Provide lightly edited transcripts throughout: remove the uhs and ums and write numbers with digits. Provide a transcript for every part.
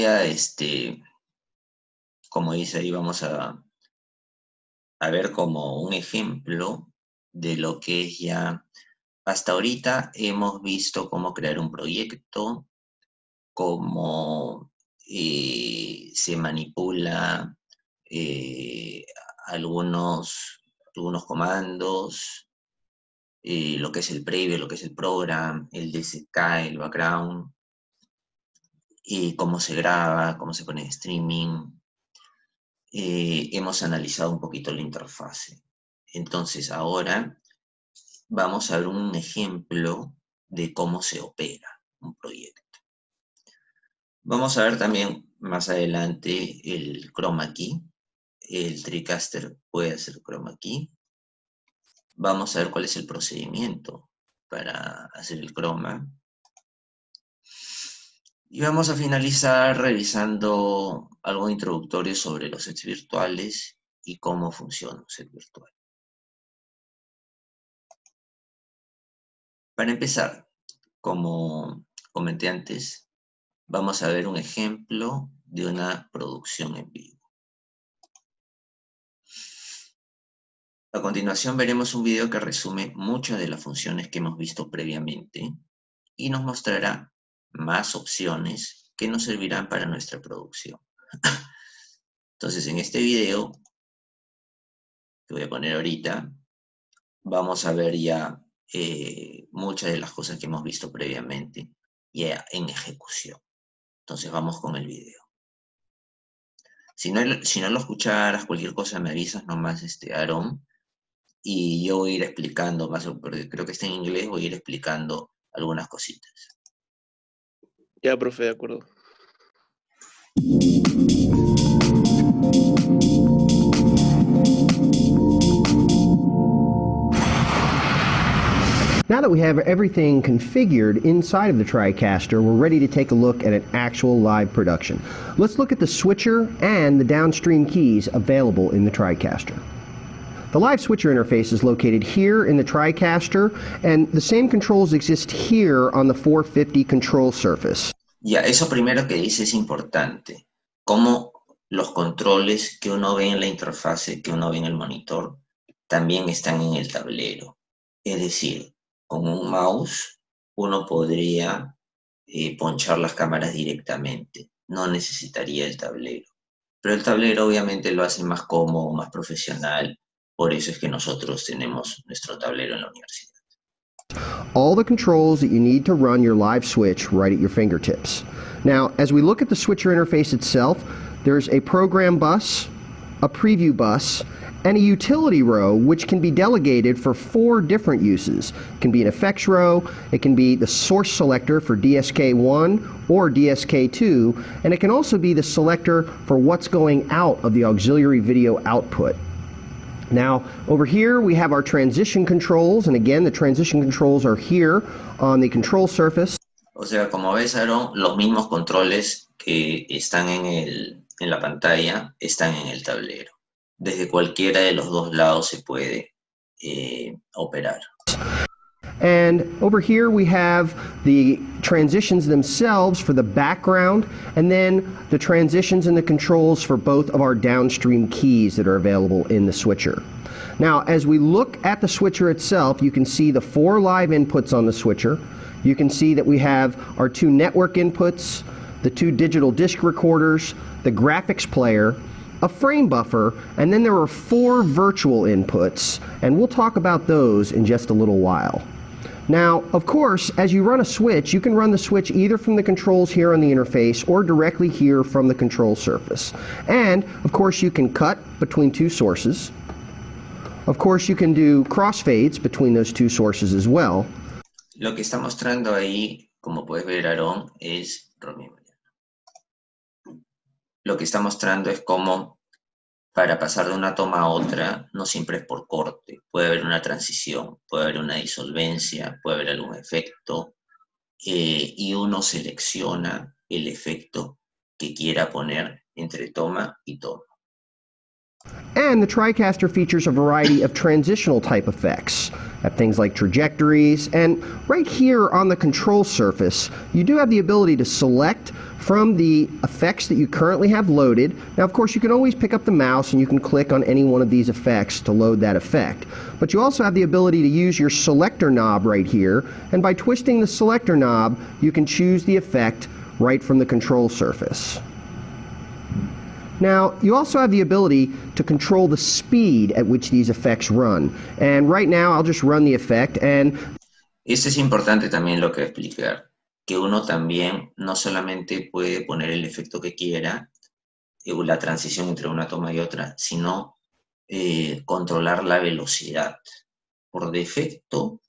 a, como dice ahí, vamos a ver como un ejemplo de lo que es ya, hasta ahorita hemos visto cómo crear un proyecto, cómo se manipula algunos comandos, lo que es el previo, lo que es el program, el DSK, el background, y cómo se graba, cómo se pone en streaming. Hemos analizado un poquito la interfase. Entonces ahora vamos a ver un ejemplo de cómo se opera un proyecto. Vamos a ver también más adelante el chroma key. El TriCaster puede hacer chroma key. Vamos a ver cuál es el procedimiento para hacer el chroma. Y vamos a finalizar revisando algo introductorio sobre los sets virtuales y cómo funciona un set virtual. Para empezar, como comenté antes, vamos a ver un ejemplo de una producción en vivo. A continuación veremos un video que resume muchas de las funciones que hemos visto previamente y nos mostrará más opciones que nos servirán para nuestra producción. Entonces, en este video que voy a poner ahorita, vamos a ver ya muchas de las cosas que hemos visto previamente ya en ejecución. Entonces, vamos con el video. Si no lo escucharas, cualquier cosa me avisas nomás, Aaron, y yo voy a ir explicando más, porque creo que está en inglés, voy a ir explicando algunas cositas. Ya, profe, de acuerdo. Now that we have everything configured inside of the TriCaster, we're ready to take a look at an actual live production. Let's look at the switcher and the downstream keys available in the TriCaster. The live switcher interface is located here in the TriCaster, and the same controls exist here on the 450 control surface. Ya, eso primero que dice es importante. Cómo los controles que uno ve en la interfase, que uno ve en el monitor, también están en el tablero. Es decir, con un mouse uno podría ponchar las cámaras directamente. No necesitaría el tablero. Pero el tablero obviamente lo hace más cómodo, más profesional. Por eso es que nosotros tenemos nuestro tablero en la universidad. All the controls that you need to run your live switch right at your fingertips. Now, as we look at the switcher interface itself, there's a program bus, a preview bus, and a utility row which can be delegated for 4 different uses. It can be an effects row, it can be the source selector for DSK1 or DSK2, and it can also be the selector for what's going out of the auxiliary video output. Now, over here we have our transition controls, and again, the transition controls are here on the control surface. O sea, como ves, Aaron, los mismos controles que están en la pantalla están en el tablero. Desde cualquiera de los dos lados se puede operar. And over here we have the transitions themselves for the background, and then the transitions and the controls for both of our downstream keys that are available in the switcher. Now, as we look at the switcher itself, you can see the 4 live inputs on the switcher. You can see that we have our 2 network inputs, the 2 digital disc recorders, the graphics player, a frame buffer, and then there are 4 virtual inputs, and we'll talk about those in just a little while. Now, of course, as you run a switch, you can run the switch either from the controls here on the interface or directly here from the control surface. And, of course, you can cut between 2 sources. Of course, you can do crossfades between those 2 sources as well. Lo que está mostrando ahí, como puedes ver, Aarón, es... Lo que está mostrando es cómo para pasar de una toma a otra, no siempre es por corte. Puede haber una transición, puede haber una disolvencia, puede haber algún efecto, y uno selecciona el efecto que quiera poner entre toma y toma. And the TriCaster features a variety of transitional type effects. at things like trajectories. And right here on the control surface, you do have the ability to select from the effects that you currently have loaded. Now, of course, you can always pick up the mouse and you can click on any one of these effects to load that effect. But you also have the ability to use your selector knob right here, and by twisting the selector knob, you can choose the effect right from the control surface. Now, you also have the ability to control the speed at which these effects run. And right now, I'll just run the effect. And Esto es importante también lo que explicar, que uno también no solamente puede poner el efecto que quiera, la transición entre una toma y otra, sino controlar la velocidad. Por defecto,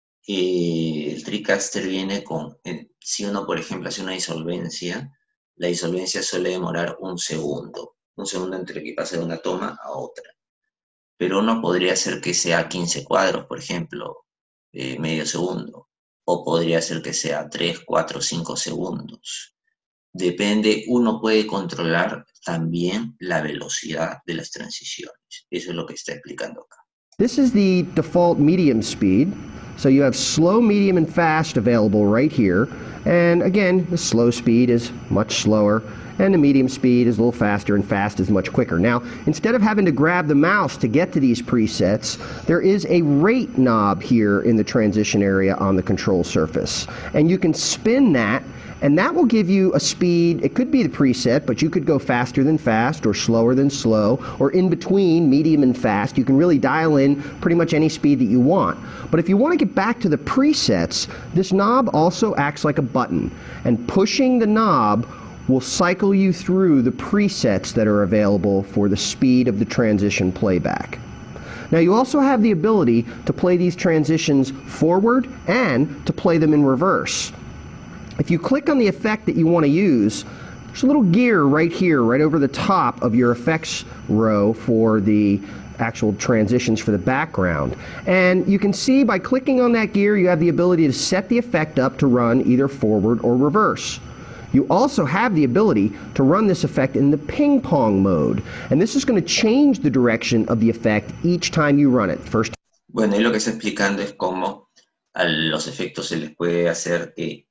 el TriCaster viene con, si uno, por ejemplo, hace una disolvencia, la disolvencia suele demorar un segundo entre que pase de una toma a otra. Pero uno podría hacer que sea 15 cuadros, por ejemplo, medio segundo, o podría hacer que sea 3, 4, 5 segundos. Depende, uno puede controlar también la velocidad de las transiciones. Eso es lo que está explicando acá. This is the default medium speed. So you have slow, medium, and fast available right here. And again, the slow speed is much slower, and the medium speed is a little faster, and fast is much quicker. Now, instead of having to grab the mouse to get to these presets, there is a rate knob here in the transition area on the control surface. And you can spin that, and that will give you a speed. It could be the preset, but you could go faster than fast, or slower than slow, or in between medium and fast. You can really dial in pretty much any speed that you want. But if you want to get back to the presets, this knob also acts like a button, and pushing the knob will cycle you through the presets that are available for the speed of the transition playback. Now, you also have the ability to play these transitions forward and to play them in reverse. If you click on the effect that you want to use, there's a little gear right here, right over the top of your effects row for the actual transitions for the background. And you can see by clicking on that gear, you have the ability to set the effect up to run either forward or reverse. You also have the ability to run this effect in the ping pong mode. And this is going to change the direction of the effect each time you run it. Bueno, y lo que está explicando es cómo a los efectos se les puede hacer que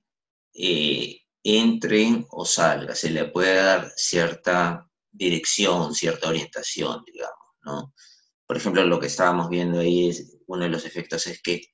entren o salga, se le puede dar cierta dirección, cierta orientación, digamos, ¿no? Por ejemplo, lo que estábamos viendo ahí es, uno de los efectos es que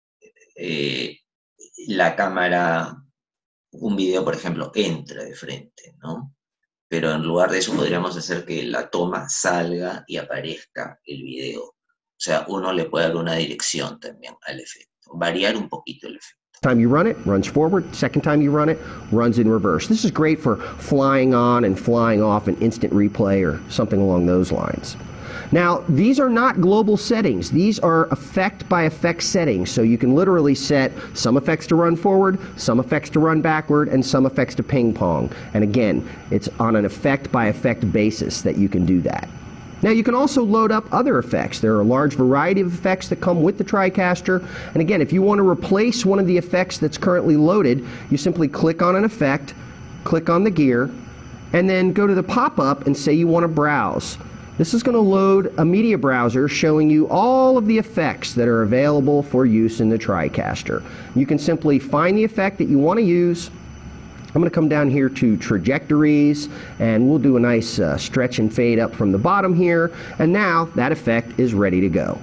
la cámara, un video, por ejemplo, entra de frente, ¿no? Pero en lugar de eso podríamos hacer que la toma salga y aparezca el video. O sea, uno le puede dar una dirección también al efecto, variar un poquito el efecto. Time you run it, runs forward. Second time you run it, runs in reverse. This is great for flying on and flying off an instant replay or something along those lines. Now, these are not global settings. These are effect by effect settings. So you can literally set some effects to run forward, some effects to run backward, and some effects to ping pong. And again, it's on an effect by effect basis that you can do that. Now, you can also load up other effects. There are a large variety of effects that come with the TriCaster. And again, if you want to replace one of the effects that's currently loaded, you simply click on an effect, click on the gear, and then go to the pop-up and say you want to browse. This is going to load a media browser showing you all of the effects that are available for use in the TriCaster. You can simply find the effect that you want to use. I'm going to come down here to trajectories, and we'll do a nice stretch and fade up from the bottom here, and now that effect is ready to go.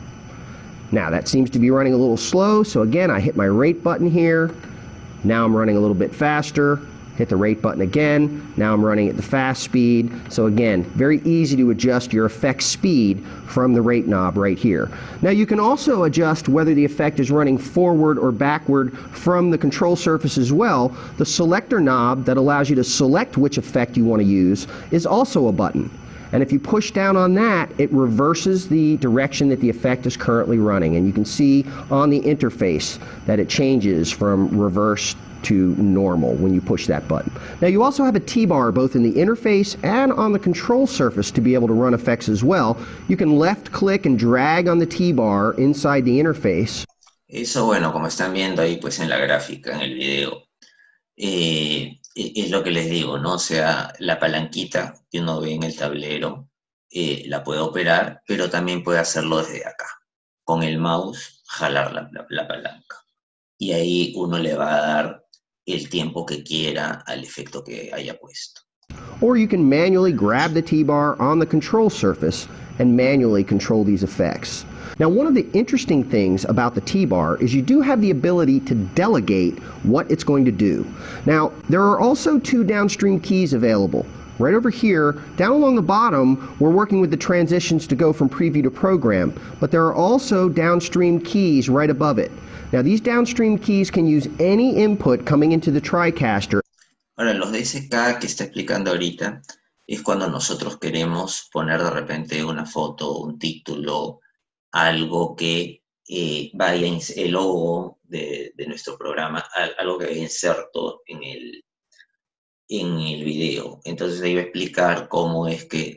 Now that seems to be running a little slow, so again I hit my rate button here. Now I'm running a little bit faster. Hit the rate button again. Now I'm running at the fast speed. So again, very easy to adjust your effect speed from the rate knob right here. Now you can also adjust whether the effect is running forward or backward from the control surface as well. The selector knob that allows you to select which effect you want to use is also a button. And if you push down on that, it reverses the direction that the effect is currently running. And you can see on the interface that it changes from reverse to normal when you push that button. Now you also have a T-bar both in the interface and on the control surface to be able to run effects as well. You can left click and drag on the T-bar inside the interface. Eso, bueno, como están viendo ahí pues en la gráfica, en el video, es lo que les digo, ¿no? O sea, la palanquita que uno ve en el tablero la puede operar, pero también puede hacerlo desde acá. con el mouse jalar la palanca. Y ahí uno le va a dar el tiempo que quiera al efecto que haya puesto. Or you can manually grab the T-bar on the control surface and manually control these effects. Now, one of the interesting things about the T-bar is you do have the ability to delegate what it's going to do. Now, there are also two downstream keys available. Right over here, down along the bottom, we're working with the transitions to go from preview to program, but there are also downstream keys right above it. Now, these downstream keys can use any input coming into the TriCaster. Ahora, los DSK que está explicando ahorita es cuando nosotros queremos poner de repente una foto, un título, algo que vaya, el logo de nuestro programa, algo que vaya inserto en el video. Entonces ahí va a explicar cómo es que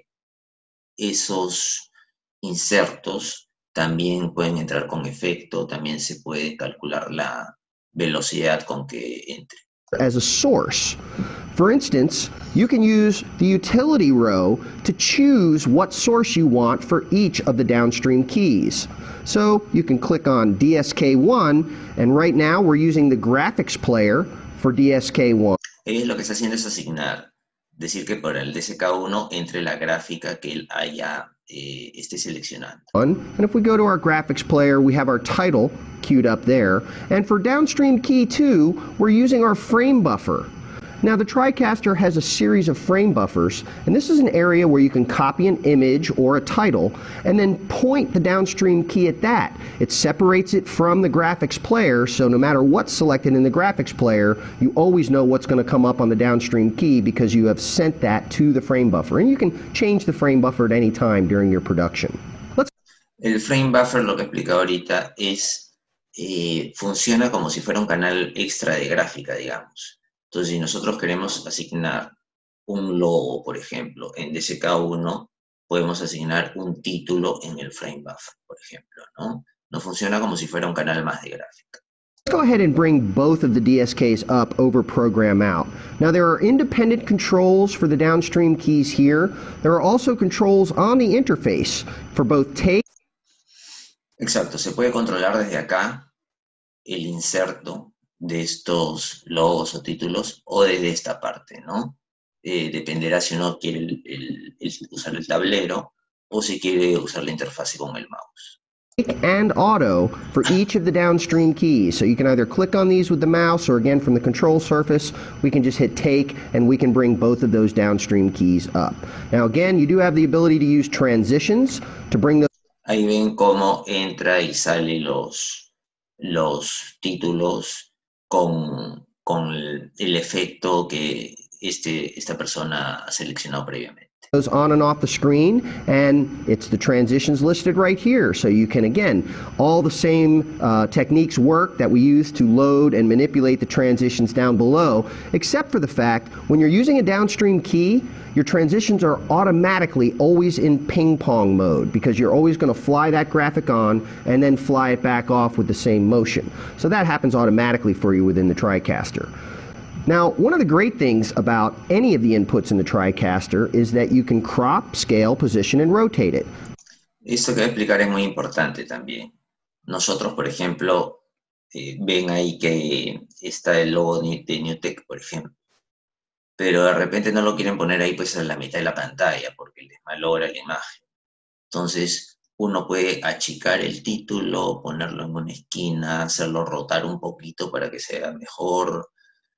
esos insertos también pueden entrar con efecto, también se puede calcular la velocidad con que entre. As a source. For instance, you can use the utility row to choose what source you want for each of the downstream keys. So you can click on DSK1, and right now we're using the graphics player for DSK1. Lo que está haciendo es asignar, decir que para el DSK1 entre la gráfica que él haya esté seleccionando. And if we go to our graphics player, we have our title queued up there. And for downstream key 2, we're using our frame buffer. Now, the TriCaster has a series of frame buffers, and this is an area where you can copy an image or a title and then point the downstream key at that. It separates it from the graphics player, so no matter what's selected in the graphics player, you always know what's going to come up on the downstream key because you have sent that to the frame buffer. And you can change the frame buffer at any time during your production. El frame buffer, lo que explica ahorita, funciona como si fuera un canal extra de gráfica, digamos. Entonces, si nosotros queremos asignar un logo, por ejemplo, en DSK1, podemos asignar un título en el frame buffer, por ejemplo, ¿no? No funciona como si fuera un canal más de gráfica. Let's go ahead and bring both of the DSKs up over program out. Now, there are independent controls for the downstream keys here. There are also controls on the interface for both take. Exacto, se puede controlar desde acá el inserto de estos logos o títulos o desde esta parte, ¿no? Dependerá si uno quiere usar el tablero o si quiere usar la interfase con el mouse. And auto for each of the downstream keys. So you can either click on these with the mouse or again from the control surface, we can just hit take and we can bring both of those downstream keys up. Now again, you do have the ability to use transitions to bring those. Ahí ven cómo entra y sale los títulos con el efecto que esta persona ha seleccionado previamente. Goes on and off the screen, and it's the transitions listed right here. So you can, again, all the same techniques work that we use to load and manipulate the transitions down below, except for the fact when you're using a downstream key, your transitions are automatically always in ping pong mode because you're always going to fly that graphic on and then fly it back off with the same motion. So that happens automatically for you within the TriCaster. Now, one of the great things about any of the inputs in the TriCaster is that you can crop, scale, position, and rotate it. Esto que voy a explicar es muy importante también. Nosotros, por ejemplo, ven ahí que está el logo de NewTek, por ejemplo, pero de repente no lo quieren poner ahí pues a la mitad de la pantalla porque les malogra la imagen. Entonces, uno puede achicar el título, ponerlo en una esquina, hacerlo rotar un poquito para que se vea mejor.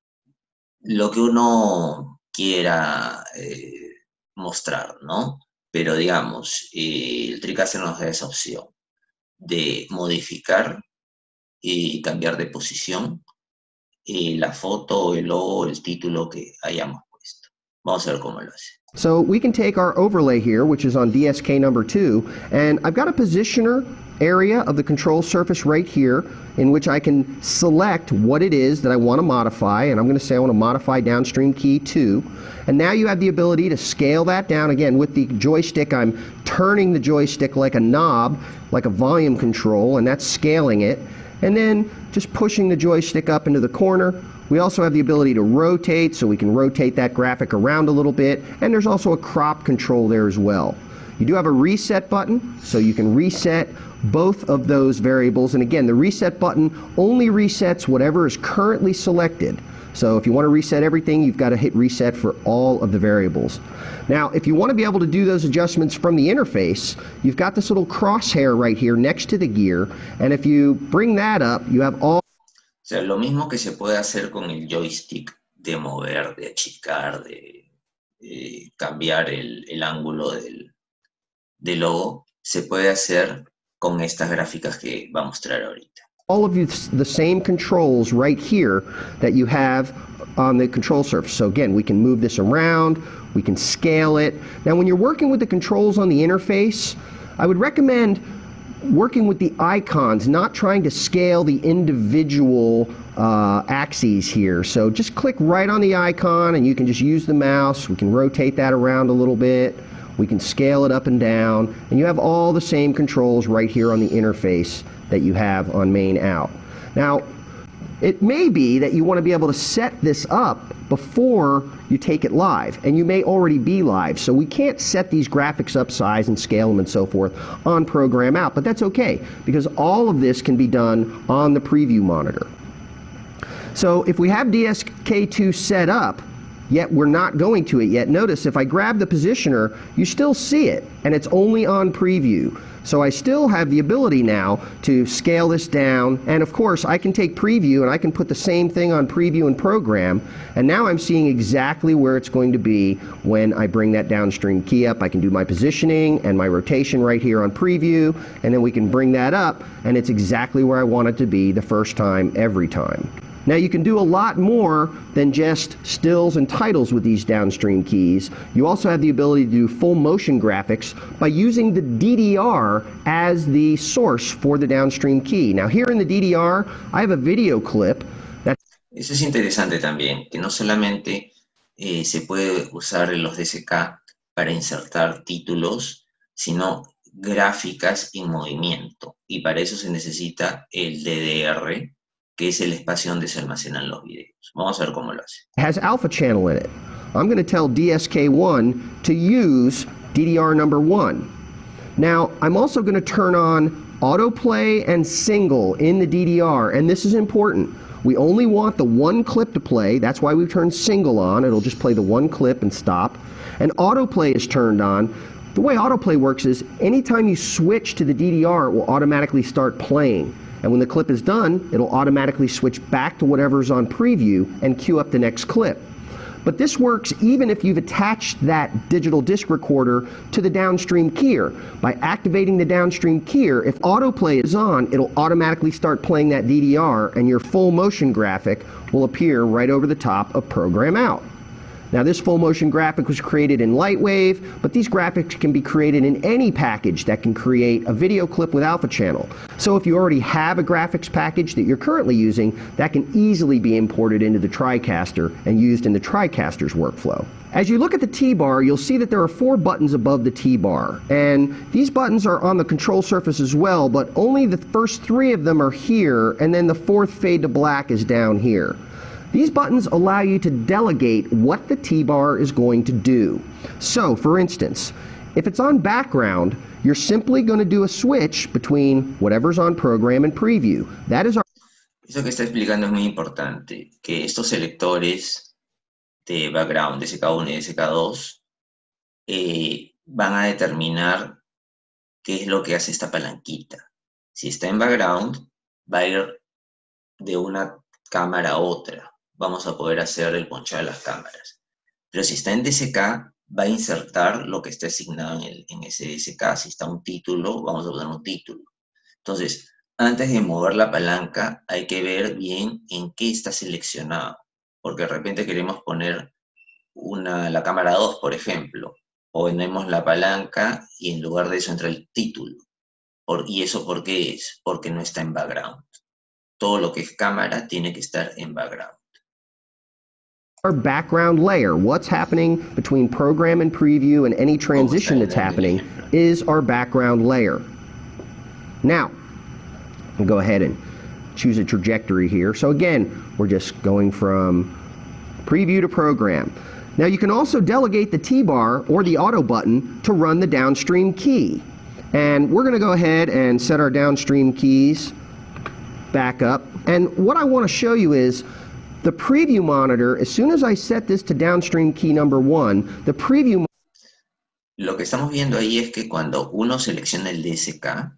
Lo que uno quiera mostrar, ¿no? Pero digamos, el TriCaster nos da esa opción de modificar y cambiar de posición la foto, el logo, el título que hayamos puesto. Vamos a ver cómo lo hace. So we can take our overlay here, which is on DSK number 2, and I've got a positioner area of the control surface right here in which I can select what it is that I want to modify, and I'm going to say I want to modify downstream key 2. And now you have the ability to scale that down. Again, with the joystick, I'm turning the joystick like a knob, like a volume control, and that's scaling it. And then just pushing the joystick up into the corner. We also have the ability to rotate, so we can rotate that graphic around a little bit, and there's also a crop control there as well. You do have a reset button, so you can reset both of those variables. And again, the reset button only resets whatever is currently selected. So if you want to reset everything, you've got to hit reset for all of the variables. Now, if you want to be able to do those adjustments from the interface, you've got this little crosshair right here next to the gear, and if you bring that up, you have all... O sea, lo mismo que se puede hacer con el joystick de mover, de achicar, de cambiar el ángulo del logo, se puede hacer con estas gráficas que va a mostrar ahorita. All of the same controls right here that you have on the control surface. So again, we can move this around, we can scale it. Now when you're working with the controls on the interface, I would recommend working with the icons, not trying to scale the individual axes here. So just click right on the icon and you can just use the mouse. We can rotate that around a little bit. We can scale it up and down, and you have all the same controls right here on the interface that you have on main out. Now, it may be that you want to be able to set this up before you take it live, and you may already be live, so we can't set these graphics up, size and scale them and so forth on program out, but that's okay, because all of this can be done on the preview monitor. So if we have DSK2 set up, yet we're not going to it yet, notice if I grab the positioner, you still see it, and it's only on preview. So I still have the ability now to scale this down, and of course I can take preview and I can put the same thing on preview and program, and now I'm seeing exactly where it's going to be when I bring that downstream key up. I can do my positioning and my rotation right here on preview, and then we can bring that up, and it's exactly where I want it to be the first time, every time. Now you can do a lot more than just stills and titles with these downstream keys. You also have the ability to do full motion graphics by using the DDR as the source for the downstream key. Now here in the DDR, I have a video clip that's... Eso es interesante también, que no solamente se puede usar los DSK para insertar títulos, sino gráficas en movimiento. Y para eso se necesita el DDR, que es el espacio donde se almacenan los videos. Vamos a ver cómo lo hace. It has alpha channel in it. I'm going to tell DSK1 to use DDR number 1. Now, I'm also going to turn on autoplay and single in the DDR, and this is important. We only want the one clip to play. That's why we've turned single on. It'll just play the one clip and stop. And autoplay is turned on. The way autoplay works is anytime you switch to the DDR, it will automatically start playing. And when the clip is done, it'll automatically switch back to whatever's on preview and queue up the next clip. But this works even if you've attached that digital disc recorder to the downstream keyer. By activating the downstream keyer, if autoplay is on, it'll automatically start playing that DDR, and your full motion graphic will appear right over the top of program out. Now this full motion graphic was created in Lightwave, but these graphics can be created in any package that can create a video clip with alpha channel. So if you already have a graphics package that you're currently using, that can easily be imported into the TriCaster and used in the TriCaster's workflow. As you look at the T-bar, you'll see that there are 4 buttons above the T-bar, and these buttons are on the control surface as well, but only the first 3 of them are here, and then the 4th fade to black is down here. These buttons allow you to delegate what the T-bar is going to do. So, for instance, if it's on background, you're simply going to do a switch between whatever's on program and preview. That is our... Eso que está explicando es muy importante, que estos selectores de background, DSK1 y DSK2, van a determinar qué es lo que hace esta palanquita. Si está en background, va a ir de una cámara a otra. Vamos a poder hacer el ponchado de las cámaras. Pero si está en DSK, va a insertar lo que está asignado en ese DSK. Si está un título, vamos a poner un título. Entonces, antes de mover la palanca, hay que ver bien en qué está seleccionado. Porque de repente queremos poner la cámara 2, por ejemplo. Ponemos la palanca y en lugar de eso entra el título. ¿Y eso por qué es? Porque no está en background. Todo lo que es cámara tiene que estar en background. Our background layer, what's happening between program and preview and any transition that's happening is our background layer. Now, I'll go ahead and choose a trajectory here. So again, we're just going from preview to program. Now you can also delegate the T-bar or the auto button to run the downstream key. And we're going to go ahead and set our downstream keys back up. And what I want to show you is the preview monitor. As soon as I set this to downstream key number 1, the preview. Lo que estamos viendo ahí es que cuando uno selecciona el DSK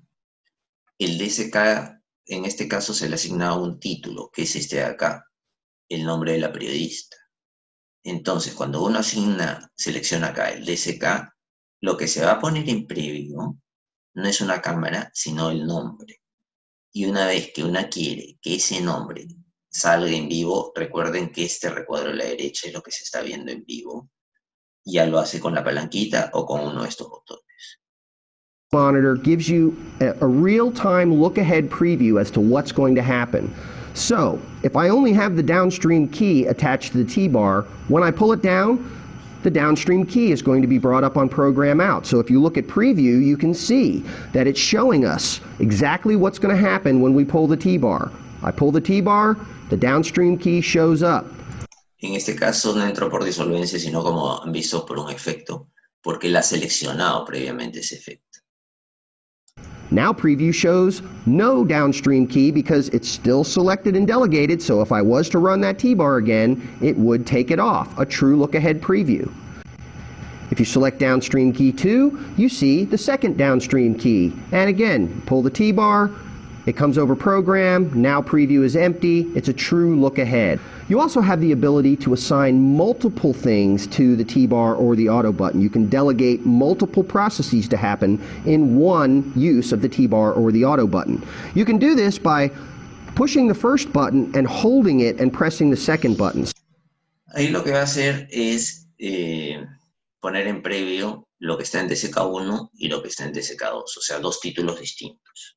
en este caso se le asigna un título, que es este de acá, el nombre de la periodista. Entonces, cuando uno selecciona acá el DSK, lo que se va a poner en previo no es una cámara, sino el nombre. Y una vez que una quiere que ese nombre salga en vivo, recuerden que este recuadro a la derecha es lo que se está viendo en vivo. Ya lo hace con la palanquita o con uno de estos botones. Monitor gives you a real-time look-ahead preview as to what's going to happen. So, if I only have the downstream key attached to the T-bar, when I pull it down, the downstream key is going to be brought up on program out. So if you look at preview, you can see that it's showing us exactly what's going to happen when we pull the T-bar. I pull the T-bar, the downstream key shows up. En este caso no entró por disolvencia, sino como han visto por un efecto, porque él ha seleccionado previamente ese efecto. Now preview shows no downstream key because it's still selected and delegated, so if I was to run that T-bar again, it would take it off, a true look-ahead preview. If you select downstream key 2, you see the second downstream key. And again, pull the T-bar, it comes over program, now preview is empty, it's a true look ahead. You also have the ability to assign multiple things to the T-bar or the auto button. You can delegate multiple processes to happen in one use of the T-bar or the auto button. You can do this by pushing the first button and holding it and pressing the second button. Ahí lo que va a hacer es poner en previo lo que está en DSK1 y lo que está en DSK2, o sea, dos títulos distintos.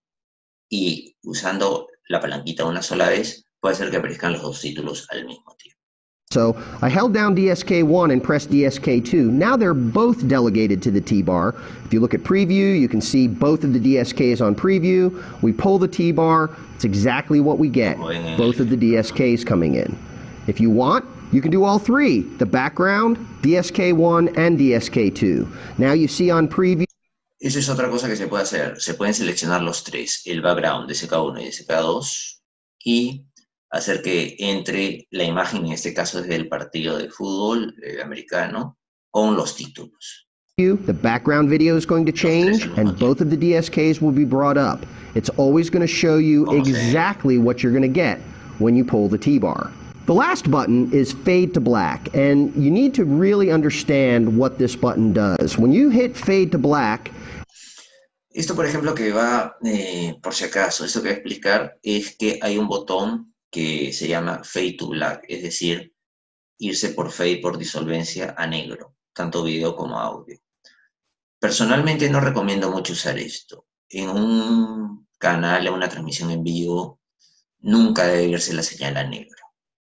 Y usando la palanquita una sola vez, puede hacer que aparezcan los dos títulos al mismo tiempo. So I held down DSK1 and pressed DSK2. Now they're both delegated to the T-bar. If you look at preview, you can see both of the DSKs on preview. We pull the T-bar, it's exactly what we get, both of the DSKs coming in. If you want, you can do all three, the background, DSK1 and DSK2. Now you see on preview. Eso es otra cosa que se puede hacer. Se pueden seleccionar los tres, el background de DSK1 y DSK2, y hacer que entre la imagen, en este caso desde el partido de fútbol americano, con los títulos. The background video is going to change and both of the DSKs will be brought up. It's always going to show you exactly what you're going to get when you pull the T-bar. The last button is fade to black, and you need to really understand what this button does. When you hit fade to black, esto, por ejemplo, que va, por si acaso, esto que voy a explicar es que hay un botón que se llama Fade to Black, es decir, irse por fade, por disolvencia, a negro, tanto video como audio. Personalmente no recomiendo mucho usar esto. En un canal, en una transmisión en vivo, nunca debe verse la señal a negro.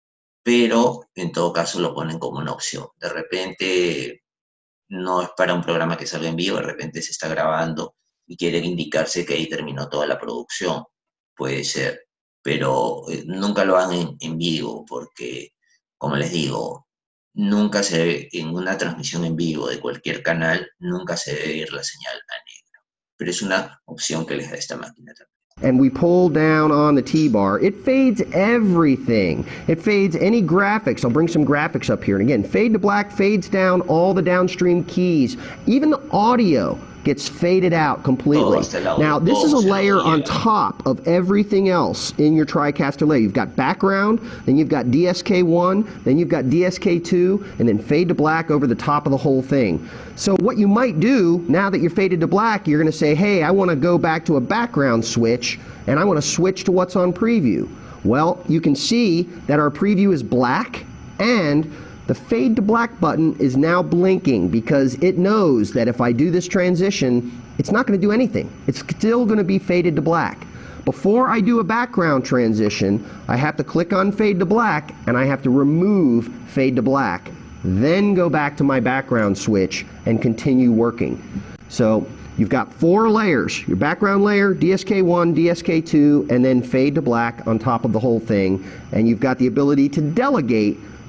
Pero, en todo caso, lo ponen como una opción. De repente, no es para un programa que salga en vivo, de repente se está grabando y quiere indicarse que ahí terminó toda la producción. Puede ser, pero nunca lo hagan en vivo porque, como les digo, nunca se ve en una transmisión en vivo de cualquier canal, nunca se debe ir la señal a negro. Pero es una opción que les da esta máquina también. And we pull down on the T-bar, it fades everything. It fades any graphics. I'll bring some graphics up here. And again, fade to black fades down all the downstream keys. Even the audio gets faded out completely. Now, this is a layer on top of everything else in your TriCaster layer. You've got background, then you've got DSK1, then you've got DSK2, and then fade to black over the top of the whole thing. So what you might do, now that you're faded to black, you're going to say, hey, I want to go back to a background switch, and I want to switch to what's on preview. Well, you can see that our preview is black, and the fade to black button is now blinking because it knows that if I do this transition, it's not going to do anything. It's still going to be faded to black. Before I do a background transition, I have to click on fade to black and I have to remove fade to black. Then go back to my background switch and continue working. So you've got 4 layers, your background layer, DSK1, DSK2, and then fade to black on top of the whole thing. And you've got the ability to delegate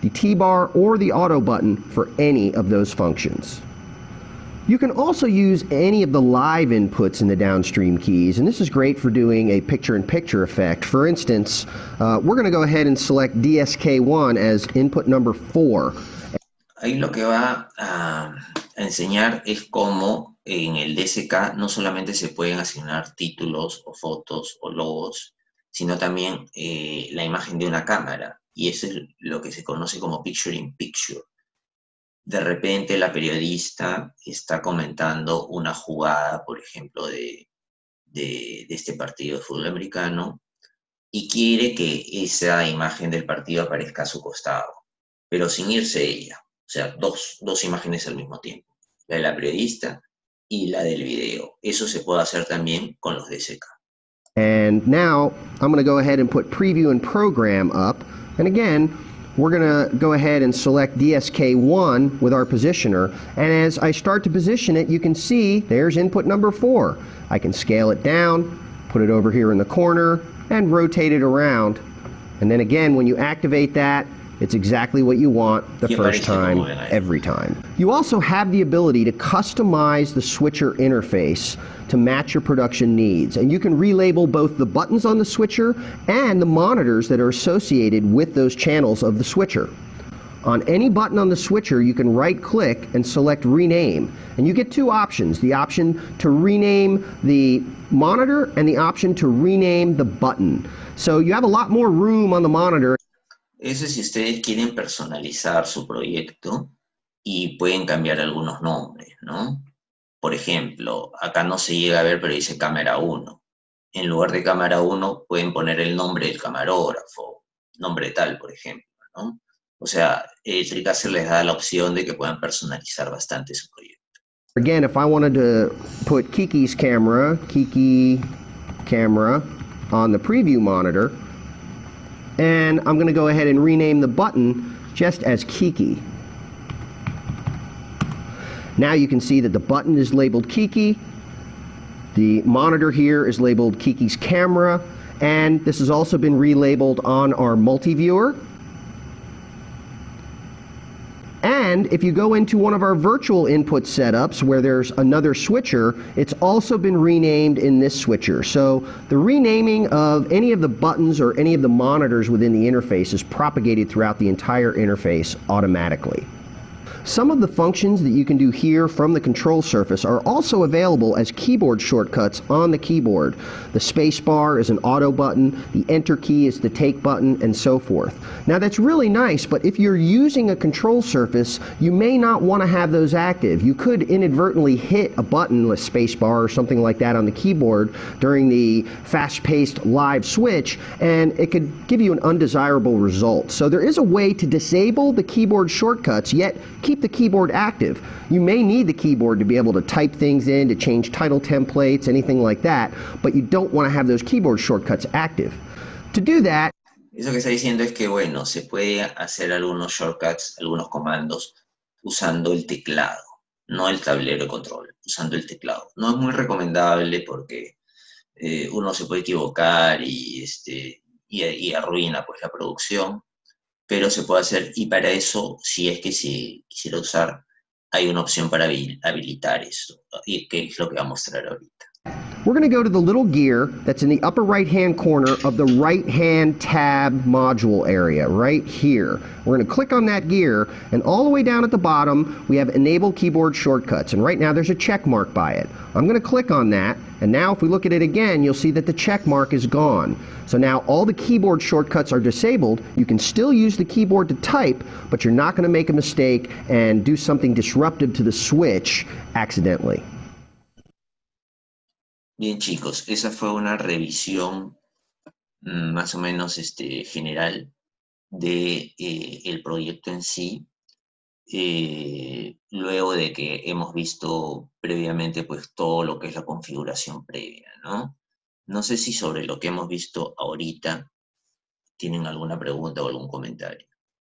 the T-bar, or the auto button for any of those functions. You can also use any of the live inputs in the downstream keys, and this is great for doing a picture-in-picture effect. For instance, we're going to go ahead and select DSK1 as input number 4. Ahí lo que va a enseñar es cómo en el DSK no solamente se pueden asignar títulos o fotos o logos, sino también la imagen de una cámara, y eso es lo que se conoce como picture in picture. De repente la periodista está comentando una jugada, por ejemplo, de este partido de fútbol americano, y quiere que esa imagen del partido aparezca a su costado, pero sin irse ella. O sea, dos imágenes al mismo tiempo, la de la periodista y la del video. Eso se puede hacer también con los DSK. And now I'm going to go ahead and put preview and program up, and again we're going to go ahead and select DSK1 with our positioner, and as I start to position it, you can see there's input number 4. I can scale it down, put it over here in the corner, and rotate it around, and then again when you activate that, it's exactly what you want the first time, every time. You also have the ability to customize the switcher interface to match your production needs, and you can relabel both the buttons on the switcher and the monitors that are associated with those channels of the switcher. On any button on the switcher, you can right-click and select Rename, and you get two options, the option to rename the monitor and the option to rename the button. So you have a lot more room on the monitor. Eso es si ustedes quieren personalizar su proyecto y pueden cambiar algunos nombres, ¿no? Por ejemplo, acá no se llega a ver, pero dice cámara 1. En lugar de cámara 1 pueden poner el nombre del camarógrafo, nombre tal, por ejemplo, ¿no? O sea, TrickCaster les da la opción de que puedan personalizar bastante su proyecto. Again, if I wanted to put Kiki's camera, Kiki camera, on the preview monitor, and I'm going to go ahead and rename the button just as Kiki. Now you can see that the button is labeled Kiki, the monitor here is labeled Kiki's camera, and this has also been relabeled on our multi-viewer. And if you go into one of our virtual input setups where there's another switcher, it's also been renamed in this switcher. So the renaming of any of the buttons or any of the monitors within the interface is propagated throughout the entire interface automatically. Some of the functions that you can do here from the control surface are also available as keyboard shortcuts on the keyboard. The space bar is an auto button, the enter key is the take button, and so forth. Now that's really nice, but if you're using a control surface, you may not want to have those active. You could inadvertently hit a button, a space bar or something like that on the keyboard during the fast-paced live switch, and it could give you an undesirable result. So there is a way to disable the keyboard shortcuts, yet keep the keyboard active. You may need the keyboard to be able to type things in, to change title templates, anything like that, but you don't want to have those keyboard shortcuts active. To do that, eso que está diciendo es que, bueno, se puede hacer algunos shortcuts, algunos comandos, usando el teclado, no el tablero de control, usando el teclado. No es muy recomendable porque uno se puede equivocar y arruina pues la producción, pero se puede hacer, y para eso, si es que se quisiera usar, hay una opción para habilitar esto, y que es lo que va a mostrar ahorita. We're going to go to the little gear that's in the upper right-hand corner of the right-hand tab module area, right here. We're going to click on that gear, and all the way down at the bottom, we have Enable Keyboard Shortcuts, and right now there's a check mark by it. I'm going to click on that, and now if we look at it again, you'll see that the check mark is gone. So now all the keyboard shortcuts are disabled. You can still use the keyboard to type, but you're not going to make a mistake and do something disruptive to the switch accidentally. Bien, chicos, esa fue una revisión más o menos general de el proyecto en sí, luego de que hemos visto previamente pues todo lo que es la configuración previa, ¿no? No sé si sobre lo que hemos visto ahorita tienen alguna pregunta o algún comentario.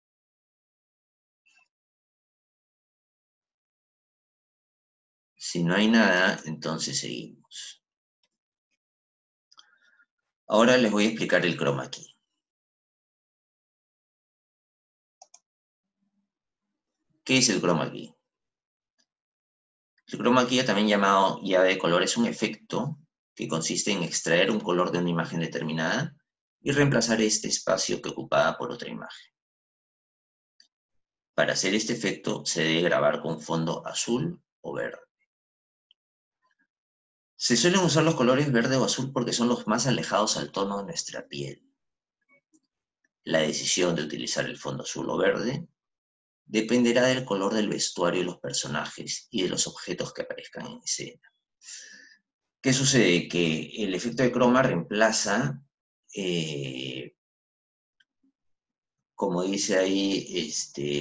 Si no hay nada, entonces seguimos. Ahora les voy a explicar el chroma key. ¿Qué es el chroma key? El chroma key, también llamado llave de color, es un efecto que consiste en extraer un color de una imagen determinada y reemplazar este espacio que ocupaba por otra imagen. Para hacer este efecto se debe grabar con fondo azul o verde. Se suelen usar los colores verde o azul porque son los más alejados al tono de nuestra piel. La decisión de utilizar el fondo azul o verde dependerá del color del vestuario de los personajes y de los objetos que aparezcan en escena. ¿Qué sucede? Que el efecto de croma reemplaza, como dice ahí,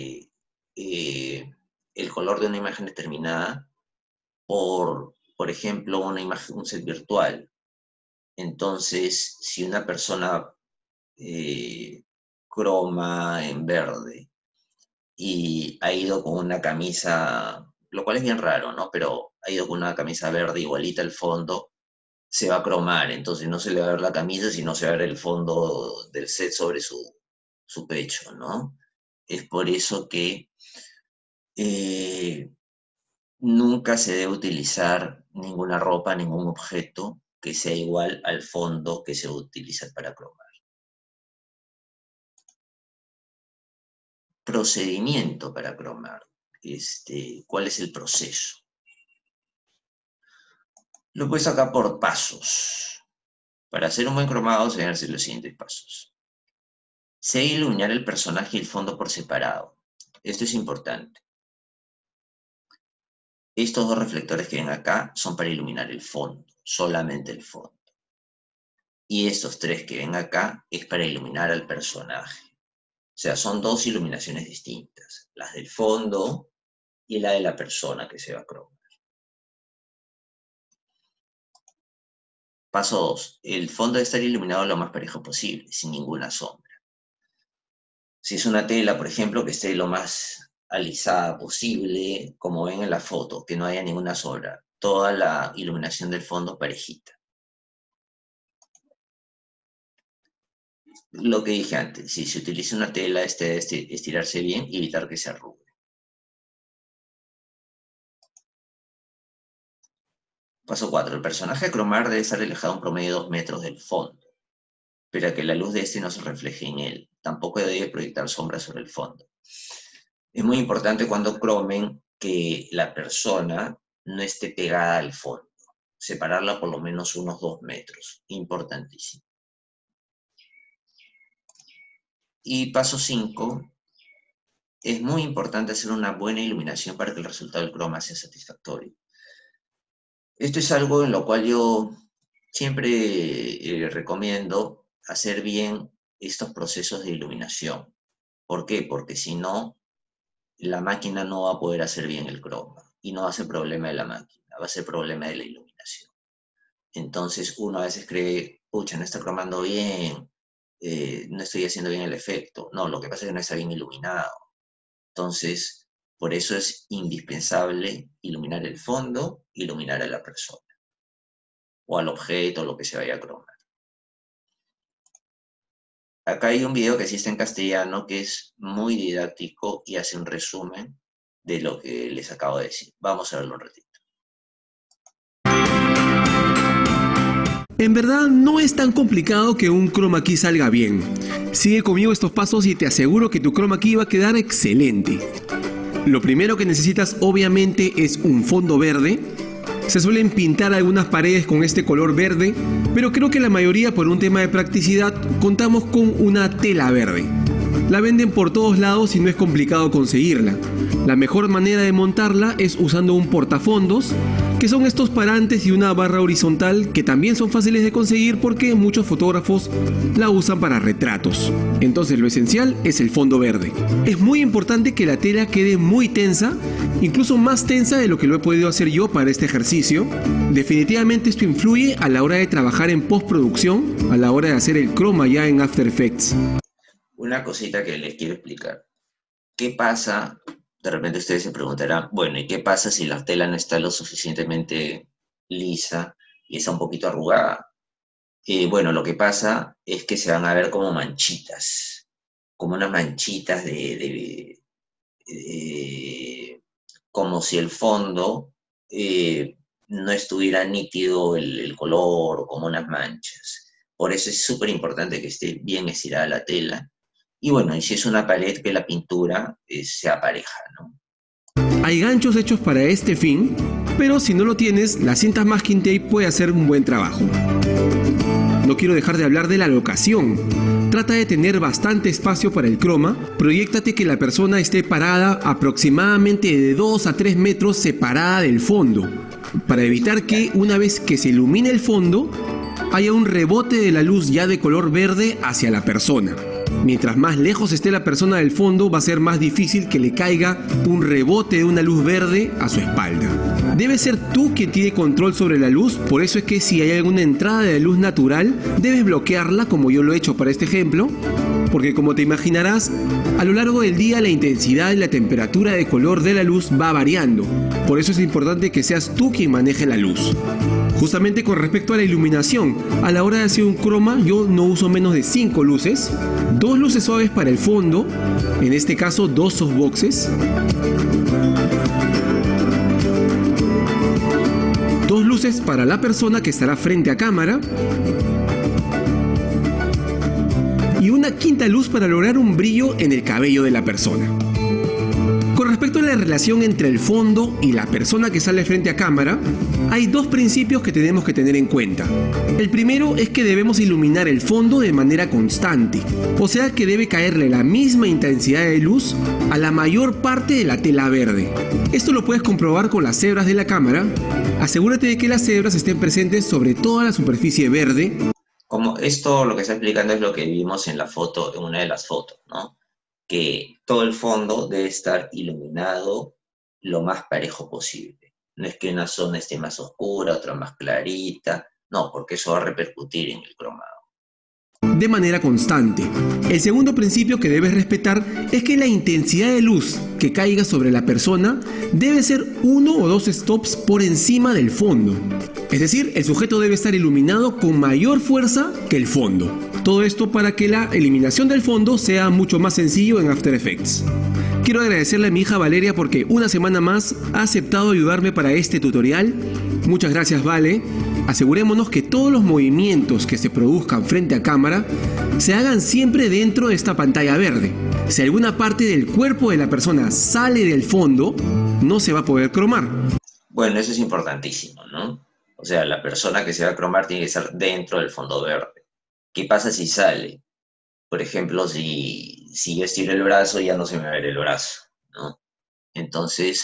el color de una imagen determinada por ejemplo, una imagen, un set virtual. Entonces, si una persona croma en verde y ha ido con una camisa, lo cual es bien raro, ¿no? Pero ha ido con una camisa verde igualita al fondo, se va a cromar, entonces no se le va a ver la camisa, sino se va a ver el fondo del set sobre su pecho, ¿no? Es por eso que nunca se debe utilizar ninguna ropa, ningún objeto que sea igual al fondo que se utiliza para cromar. Procedimiento para cromar. ¿Cuál es el proceso? Lo he puesto acá por pasos. Para hacer un buen cromado se deben hacer los siguientes pasos. Se debe iluminar el personaje y el fondo por separado. Esto es importante. Estos dos reflectores que ven acá son para iluminar el fondo, solamente el fondo. Y estos tres que ven acá es para iluminar al personaje. O sea, son dos iluminaciones distintas, las del fondo y la de la persona que se va a cromar. Paso 2. El fondo debe estar iluminado lo más parejo posible, sin ninguna sombra. Si es una tela, por ejemplo, que esté lo más alisada posible, como ven en la foto, que no haya ninguna sombra. Toda la iluminación del fondo parejita. Lo que dije antes, si se utiliza una tela, debe estirarse bien y evitar que se arrugue. Paso 4. El personaje a cromar debe estar alejado un promedio de 2 metros del fondo, para que la luz de este no se refleje en él. Tampoco debe proyectar sombras sobre el fondo. Es muy importante cuando cromen que la persona no esté pegada al fondo. Separarla por lo menos unos 2 metros. Importantísimo. Y paso 5. Es muy importante hacer una buena iluminación para que el resultado del croma sea satisfactorio. Esto es algo en lo cual yo siempre recomiendo hacer bien estos procesos de iluminación. ¿Por qué? Porque si no, la máquina no va a poder hacer bien el croma. Y no va a ser problema de la máquina, va a ser problema de la iluminación. Entonces uno a veces cree, pucha, no está cromando bien, no estoy haciendo bien el efecto. No, lo que pasa es que no está bien iluminado. Entonces, por eso es indispensable iluminar el fondo, iluminar a la persona, o al objeto, lo que se vaya a cromar. Acá hay un video que sí está en castellano, que es muy didáctico y hace un resumen de lo que les acabo de decir. Vamos a verlo un ratito. En verdad no es tan complicado que un chroma key salga bien. Sigue conmigo estos pasos y te aseguro que tu chroma key va a quedar excelente. Lo primero que necesitas obviamente es un fondo verde. Se suelen pintar algunas paredes con este color verde, pero creo que la mayoría, por un tema de practicidad, contamos con una tela verde. La venden por todos lados y no es complicado conseguirla. La mejor manera de montarla es usando un portafondos, que son estos parantes y una barra horizontal que también son fáciles de conseguir porque muchos fotógrafos la usan para retratos. Entonces lo esencial es el fondo verde. Es muy importante que la tela quede muy tensa, incluso más tensa de lo que lo he podido hacer yo para este ejercicio. Definitivamente esto influye a la hora de trabajar en postproducción, a la hora de hacer el croma ya en After Effects. Una cosita que les quiero explicar. ¿Qué pasa? De repente ustedes se preguntarán, bueno, ¿y qué pasa si la tela no está lo suficientemente lisa y está un poquito arrugada? Bueno, lo que pasa es que se van a ver como manchitas, como unas manchitas como si el fondo no estuviera nítido el color o como unas manchas. Por eso es súper importante que esté bien estirada la tela. Y bueno, y si es una pared, que la pintura sea pareja, ¿no? Hay ganchos hechos para este fin, pero si no lo tienes, la cinta masking tape puede hacer un buen trabajo. No quiero dejar de hablar de la locación. Trata de tener bastante espacio para el croma. Proyéctate que la persona esté parada aproximadamente de 2 a 3 metros separada del fondo, para evitar que una vez que se ilumine el fondo, haya un rebote de la luz ya de color verde hacia la persona. Mientras más lejos esté la persona del fondo, va a ser más difícil que le caiga un rebote de una luz verde a su espalda. Debe ser tú quien tiene control sobre la luz, por eso es que si hay alguna entrada de luz natural, debes bloquearla como yo lo he hecho para este ejemplo, porque como te imaginarás, a lo largo del día la intensidad y la temperatura de color de la luz va variando. Por eso es importante que seas tú quien maneje la luz. Justamente con respecto a la iluminación, a la hora de hacer un croma yo no uso menos de 5 luces, 2 luces suaves para el fondo, en este caso 2 softboxes, 2 luces para la persona que estará frente a cámara y una quinta luz para lograr un brillo en el cabello de la persona. Con respecto a la relación entre el fondo y la persona que sale frente a cámara, hay 2 principios que tenemos que tener en cuenta. El primero es que debemos iluminar el fondo de manera constante, o sea que debe caerle la misma intensidad de luz a la mayor parte de la tela verde. Esto lo puedes comprobar con las hebras de la cámara. Asegúrate de que las hebras estén presentes sobre toda la superficie verde. Como esto lo que está explicando es lo que vimos en la foto, en una de las fotos, ¿no? Que todo el fondo debe estar iluminado lo más parejo posible. No es que una zona esté más oscura, otra más clarita, no, porque eso va a repercutir en el cromado. De manera constante. El segundo principio que debes respetar es que la intensidad de luz que caiga sobre la persona debe ser 1 o 2 stops por encima del fondo. Es decir, el sujeto debe estar iluminado con mayor fuerza que el fondo. Todo esto para que la eliminación del fondo sea mucho más sencillo en After Effects. Quiero agradecerle a mi hija Valeria porque una semana más ha aceptado ayudarme para este tutorial. Muchas gracias, Vale. Asegurémonos que todos los movimientos que se produzcan frente a cámara se hagan siempre dentro de esta pantalla verde. Si alguna parte del cuerpo de la persona sale del fondo, no se va a poder cromar. Bueno, eso es importantísimo, ¿no? O sea, la persona que se va a cromar tiene que estar dentro del fondo verde. ¿Qué pasa si sale? Por ejemplo, si yo estiro el brazo, ya no se me va a ver el brazo, ¿no? Entonces,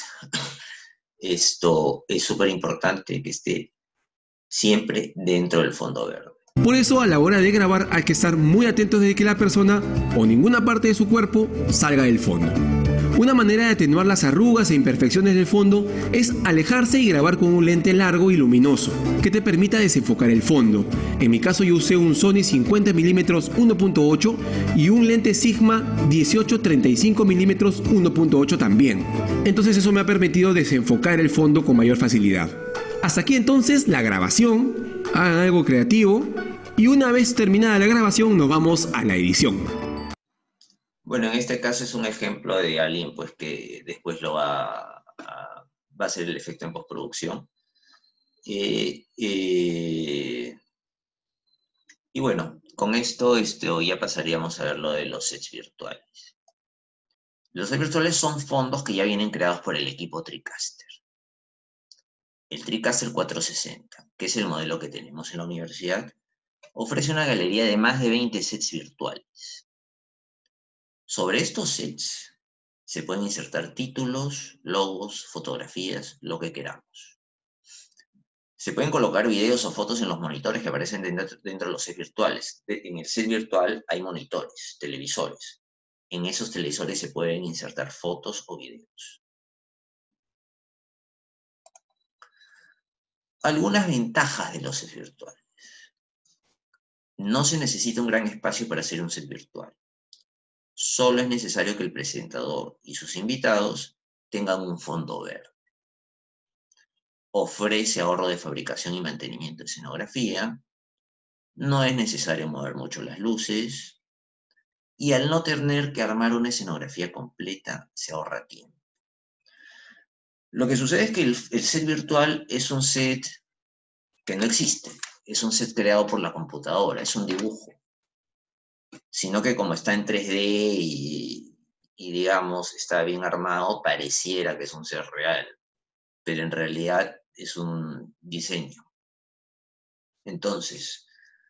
esto es súper importante que esté siempre dentro del fondo verde. Por eso, a la hora de grabar hay que estar muy atentos de que la persona o ninguna parte de su cuerpo salga del fondo. Una manera de atenuar las arrugas e imperfecciones del fondo es alejarse y grabar con un lente largo y luminoso, que te permita desenfocar el fondo. En mi caso yo usé un Sony 50mm 1.8 y un lente Sigma 18-35mm 1.8 también. Entonces eso me ha permitido desenfocar el fondo con mayor facilidad. Hasta aquí entonces la grabación, hagan algo creativo y una vez terminada la grabación nos vamos a la edición. Bueno, en este caso es un ejemplo de alguien pues, que después lo va a hacer el efecto en postproducción. Y bueno, con esto ya pasaríamos a ver lo de los sets virtuales. Los sets virtuales son fondos que ya vienen creados por el equipo TriCaster. El TriCaster 460, que es el modelo que tenemos en la universidad, ofrece una galería de más de 20 sets virtuales. Sobre estos sets se pueden insertar títulos, logos, fotografías, lo que queramos. Se pueden colocar videos o fotos en los monitores que aparecen dentro de los sets virtuales. En el set virtual hay monitores, televisores. En esos televisores se pueden insertar fotos o videos. Algunas ventajas de los sets virtuales. No se necesita un gran espacio para hacer un set virtual. Solo es necesario que el presentador y sus invitados tengan un fondo verde. Ofrece ahorro de fabricación y mantenimiento de escenografía. No es necesario mover mucho las luces. y al no tener que armar una escenografía completa, se ahorra tiempo. Lo que sucede es que el set virtual es un set que no existe, es un set creado por la computadora, es un dibujo, sino que como está en 3D y digamos, está bien armado, pareciera que es un set real, pero en realidad es un diseño. Entonces,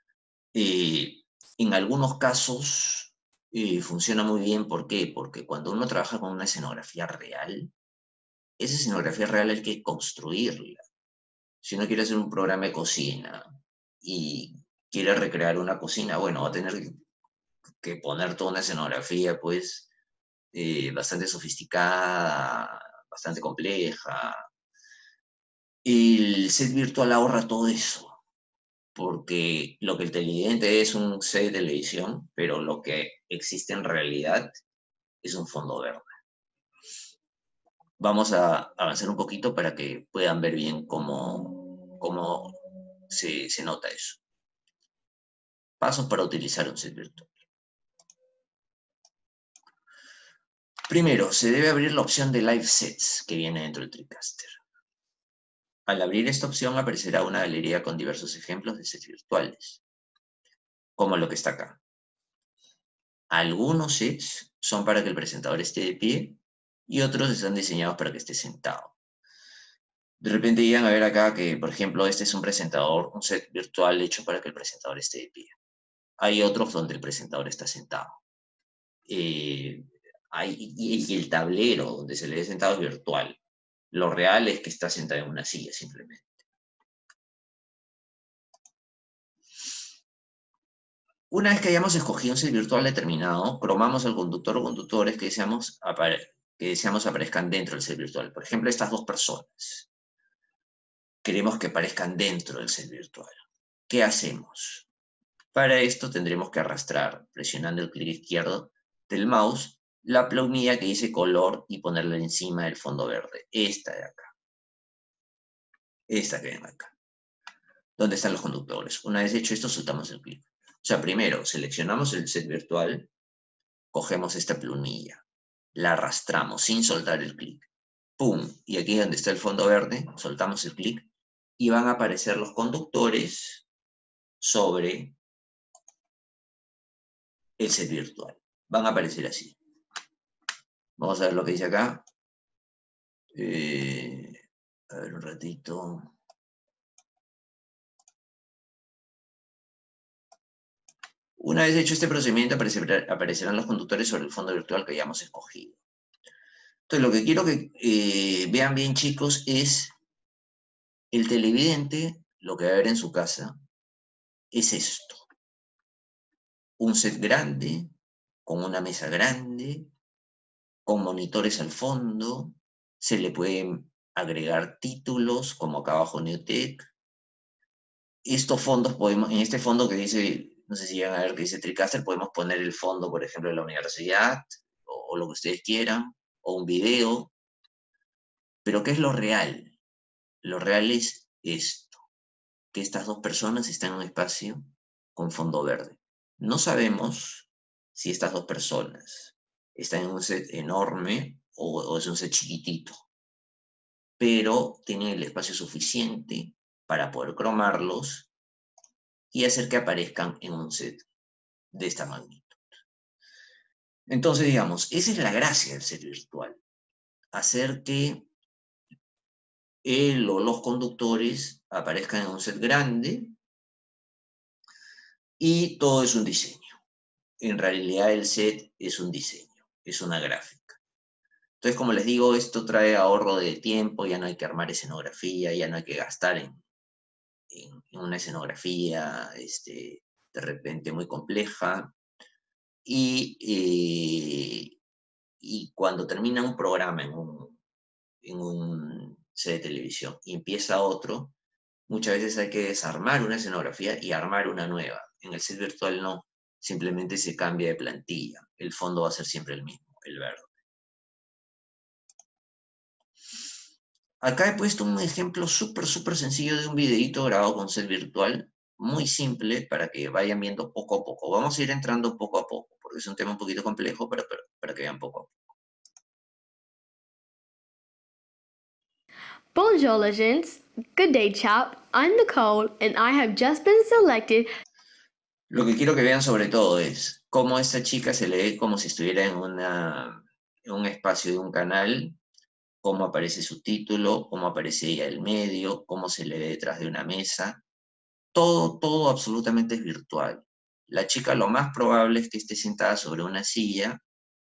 en algunos casos funciona muy bien. ¿Por qué? Porque cuando uno trabaja con una escenografía real, esa escenografía real hay que construirla. Si uno quiere hacer un programa de cocina y quiere recrear una cocina, bueno, va a tener que poner toda una escenografía, pues, bastante sofisticada, bastante compleja. El set virtual ahorra todo eso, porque lo que el televidente es un set de televisión, pero lo que existe en realidad es un fondo verde. Vamos a avanzar un poquito para que puedan ver bien cómo se nota eso. Pasos para utilizar un set virtual. Primero, se debe abrir la opción de Live Sets que viene dentro del TriCaster. Al abrir esta opción aparecerá una galería con diversos ejemplos de sets virtuales, como lo que está acá. Algunos sets son para que el presentador esté de pie y otros están diseñados para que esté sentado. De repente llegan a ver acá que, por ejemplo, este es un presentador, un set virtual hecho para que el presentador esté de pie. Hay otros donde el presentador está sentado. Y el tablero donde se le ve sentado es virtual. Lo real es que está sentado en una silla, simplemente. Una vez que hayamos escogido un set virtual determinado, cromamos al conductor o conductores que deseamos aparezcan dentro del set virtual. Por ejemplo, estas dos personas. Queremos que aparezcan dentro del set virtual. ¿Qué hacemos? Para esto tendremos que arrastrar, presionando el clic izquierdo del mouse, la plumilla que dice color y ponerla encima del fondo verde. Esta de acá. Esta que ven acá. ¿Dónde están los conductores? Una vez hecho esto, soltamos el clic. O sea, primero seleccionamos el set virtual, cogemos esta plumilla, la arrastramos sin soltar el clic. ¡Pum! Y aquí donde está el fondo verde, soltamos el clic y van a aparecer los conductores sobre el set virtual. Van a aparecer así. Vamos a ver lo que dice acá. A ver un ratito. Una vez hecho este procedimiento, aparecerán los conductores sobre el fondo virtual que hayamos escogido. Entonces, lo que quiero que vean bien, chicos, es el televidente, lo que va a ver en su casa, es esto. Un set grande, con una mesa grande, con monitores al fondo, se le pueden agregar títulos, como acá abajo Newtek. Estos fondos en este fondo que dice, no sé si llegan a ver que dice TriCaster, podemos poner el fondo, por ejemplo, de la universidad, o lo que ustedes quieran, o un video. Pero ¿qué es lo real? Lo real es esto, que estas dos personas están en un espacio con fondo verde. No sabemos si estas dos personas están en un set enorme o es un set chiquitito, pero tienen el espacio suficiente para poder cromarlos y hacer que aparezcan en un set de esta magnitud. Entonces, digamos, esa es la gracia del set virtual, hacer que él o los conductores aparezcan en un set grande y todo es un diseño. En realidad el set es un diseño, es una gráfica. Entonces, como les digo, esto trae ahorro de tiempo, ya no hay que armar escenografía, ya no hay que gastar en una escenografía de repente muy compleja. Y cuando termina un programa en un set de televisión y empieza otro, muchas veces hay que desarmar una escenografía y armar una nueva. En el set virtual no, simplemente se cambia de plantilla. El fondo va a ser siempre el mismo, el verde. Acá he puesto un ejemplo súper sencillo de un videíto grabado con set virtual, muy simple para que vayan viendo poco a poco. Vamos a ir entrando poco a poco, porque es un tema un poquito complejo, pero para que vean poco a poco. Bonjour, Legends. Good day, chap. I'm Nicole, and I have just been selected. Lo que quiero que vean sobre todo es cómo esta chica se lee como si estuviera en un espacio de un canal, cómo aparece su título, cómo aparece ella el medio, cómo se le ve detrás de una mesa. Todo absolutamente es virtual. La chica lo más probable es que esté sentada sobre una silla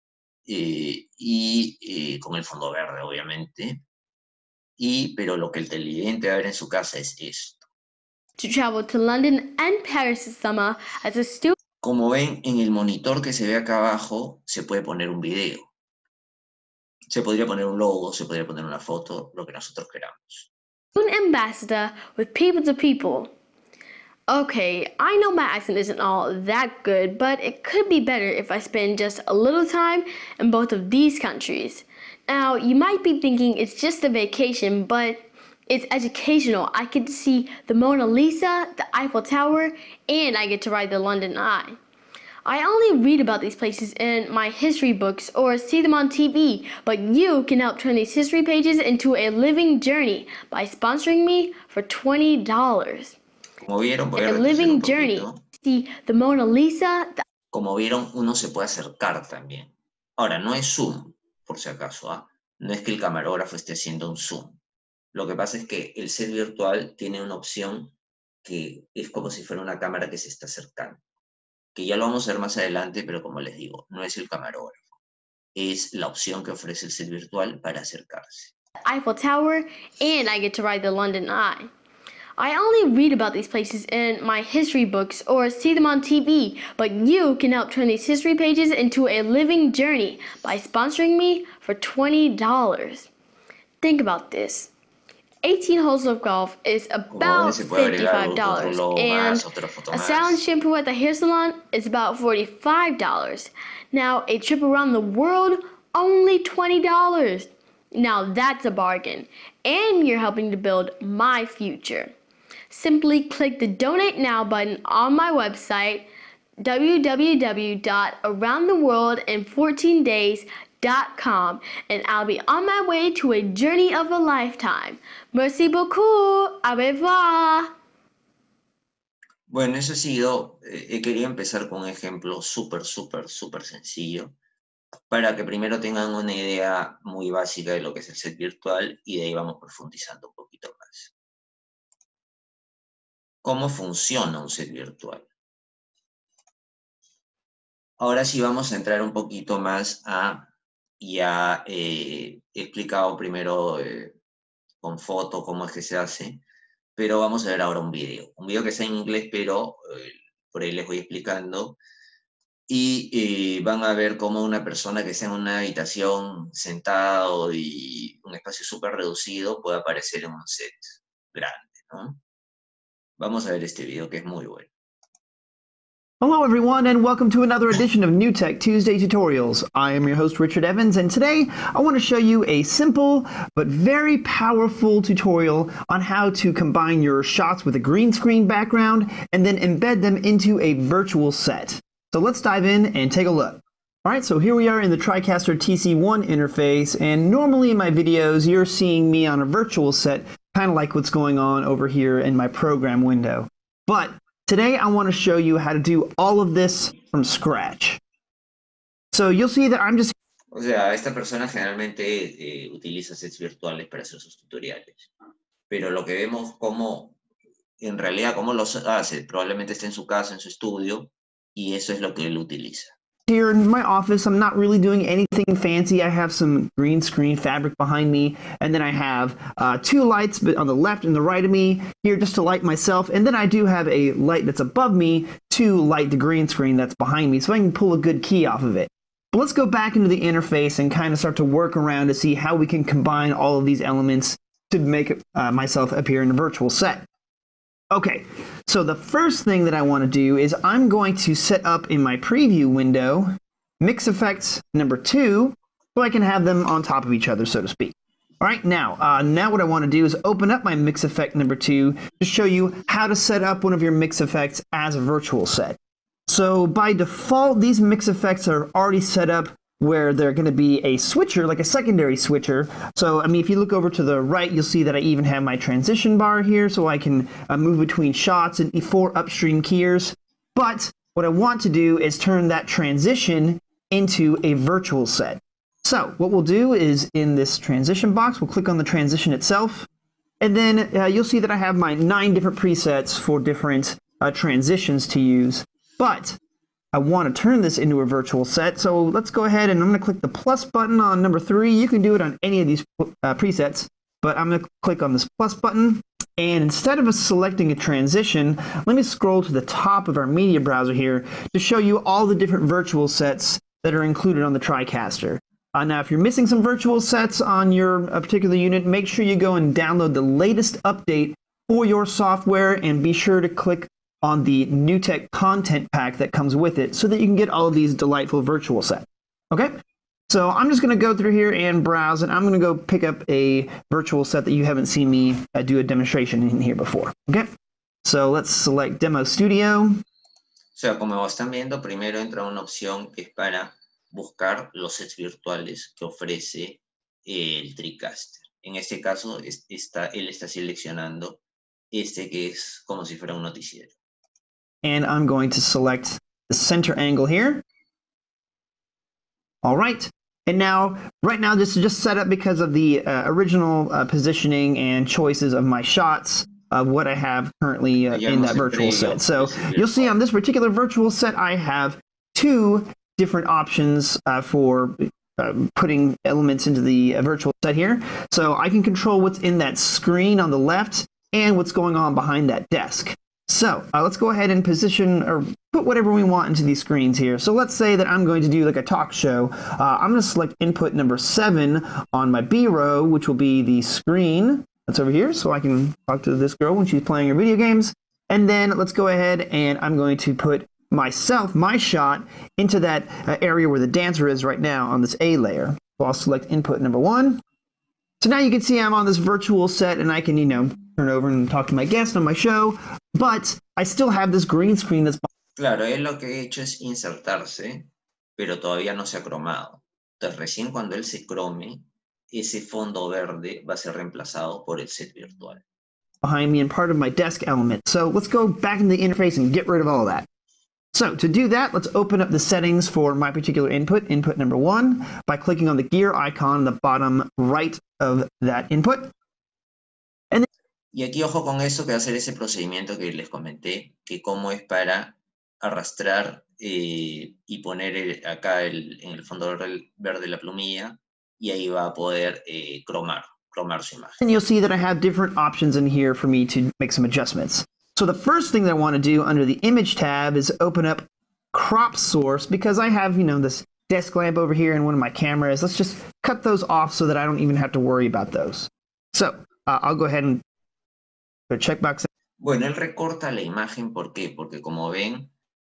con el fondo verde, obviamente. Pero lo que el televidente va a ver en su casa es esto. To travel to London and Paris this summer as a student Como ven, en el monitor que se ve acá abajo, se puede poner un video. Se podría poner un logo, se podría poner una foto, lo que nosotros queramos. ambassador with People to People. Okay, I know my accent isn't all that good, but it could be better if I spend just a little time in both of these countries. Now, you might be thinking it's just a vacation, but it's educational. I get to see the Mona Lisa, the Eiffel Tower, and I get to ride the London Eye. I only read about these places in my history books or see them on TV, but you can help turn these history pages into a living journey by sponsoring me for $20. Como vieron, voy a A retroceder living un journey. poquito. See the Mona Lisa, the Como vieron, uno se puede acercar también. Ahora, no es zoom, por si acaso, ¿ah? No es que el camarógrafo esté haciendo un zoom. Lo que pasa es que el set virtual tiene una opción que es como si fuera una cámara que se está acercando. Que ya lo vamos a ver más adelante, pero como les digo, no es el camarógrafo. Es la opción que ofrece el set virtual para acercarse. Eiffel Tower, and I get to ride the London Eye. I only read about these places in my history books or see them on TV, but you can help turn these history pages into a living journey by sponsoring me for $20. Think about this. 18 holes of golf is Como ven, about se puede agregar otro $55, logo and más, otra foto a más. sound shampoo at the hair salon is about $45. Now, a trip around the world, only $20. Now that's a bargain, and you're helping to build my future. Simply click the Donate Now button on my website, www.aroundtheworldin14days.com, and I'll be on my way to a journey of a lifetime. Merci beaucoup. Au revoir. Bueno, eso ha sido, quería empezar con un ejemplo súper sencillo, para que primero tengan una idea muy básica de lo que es el set virtual y de ahí vamos profundizando un poquito más. ¿Cómo funciona un set virtual? Ahora sí vamos a entrar un poquito más ya he explicado primero con foto cómo es que se hace, pero vamos a ver ahora un video que está en inglés, pero por ahí les voy explicando, y van a ver cómo una persona que está en una habitación sentado y un espacio súper reducido puede aparecer en un set grande, ¿no? Vamos a ver este video que es muy bueno. Hello everyone and welcome to another edition of New Tech Tuesday Tutorials. I am your host Richard Evans, and today I want to show you a simple but very powerful tutorial on how to combine your shots with a green screen background and then embed them into a virtual set. So let's dive in and take a look. Alright, so here we are in the TriCaster TC1 interface, and normally in my videos you're seeing me on a virtual set, kind of like what's going on over here in my program window. But today I want to show you how to do all of this from scratch. So you'll see that I'm just... O sea, esta persona generalmente utiliza sets virtuales para hacer sus tutoriales, pero lo que vemos en realidad cómo los hace, probablemente esté en su casa, en su estudio, y eso es lo que él utiliza. Here in my office, I'm not really doing anything fancy. I have some green screen fabric behind me, and then I have two lights on the left and the right of me here just to light myself, and then I do have a light that's above me to light the green screen that's behind me, so I can pull a good key off of it. But let's go back into the interface and kind of start to work around to see how we can combine all of these elements to make myself appear in a virtual set. Okay, so the first thing that I want to do is I'm going to set up in my preview window Mix Effects number 2, so I can have them on top of each other, so to speak. All right, now what I want to do is open up my mix effect number 2 to show you how to set up one of your mix effects as a virtual set. So by default, these mix effects are already set up where they're going to be a switcher, like a secondary switcher. So, I mean, if you look over to the right, you'll see that I even have my transition bar here, so I can move between shots and 4 upstream keyers. But what I want to do is turn that transition into a virtual set. So what we'll do is in this transition box, we'll click on the transition itself, and then you'll see that I have my 9 different presets for different transitions to use. But I want to turn this into a virtual set, so let's go ahead and I'm going to click the plus button on number 3. You can do it on any of these presets, but I'm going to click on this plus button, and instead of selecting a transition, let me scroll to the top of our media browser here to show you all the different virtual sets that are included on the TriCaster. Now, if you're missing some virtual sets on your particular unit, make sure you go and download the latest update for your software, and be sure to click on the NewTek content pack that comes with it so that you can get all of these delightful virtual sets. Okay, so I'm just going to go through here and browse, and I'm going to go pick up a virtual set that you haven't seen me do a demonstration in here before. Okay, so let's select Demo Studio. O sea, como están viendo, primero entra una opción que es para buscar los sets virtuales que ofrece el TriCaster. En este caso, él está seleccionando este que es como si fuera un noticiero. And I'm going to select the center angle here. All right. And now, right now, this is just set up because of the original positioning and choices of my shots of what I have currently in that virtual set. So you'll see on this particular virtual set, I have 2 different options for putting elements into the virtual set here. So I can control what's in that screen on the left and what's going on behind that desk. So let's go ahead and position or put whatever we want into these screens here. So let's say that I'm going to do like a talk show. I'm going to select input number 7 on my B row, which will be the screen that's over here, so I can talk to this girl when she's playing her video games. And then let's go ahead and I'm going to put myself, my shot, into that area where the dancer is right now on this A layer. So I'll select input number 1. So now you can see I'm on this virtual set, and I can, you know, turn over and talk to my guest on my show, but I still have this green screen that's... Claro, él lo que ha hecho es insertarse, pero todavía no se ha cromado. Entonces, recién cuando él se crome, ese fondo verde va a ser reemplazado por el set virtual. Behind me and part of my desk element. So let's go back into the interface and get rid of all of that. So to do that, let's open up the settings for my particular input, input number 1, by clicking on the gear icon on the bottom right of that input. And then, y aquí ojo con eso, que va a ser ese procedimiento que les comenté, que cómo es para arrastrar y poner acá en el fondo verde la plumilla, y ahí va a poder cromar su imagen. And you'll see that I have different options in here for me to make some adjustments. So the first thing that I want to do under the image tab is open up crop source, because I have, you know, this desk lamp over here and one of my cameras. Let's just cut those off so that I don't even have to worry about those. So I'll go ahead and put a checkbox. Bueno, él recorta la imagen, ¿por qué? Porque como ven,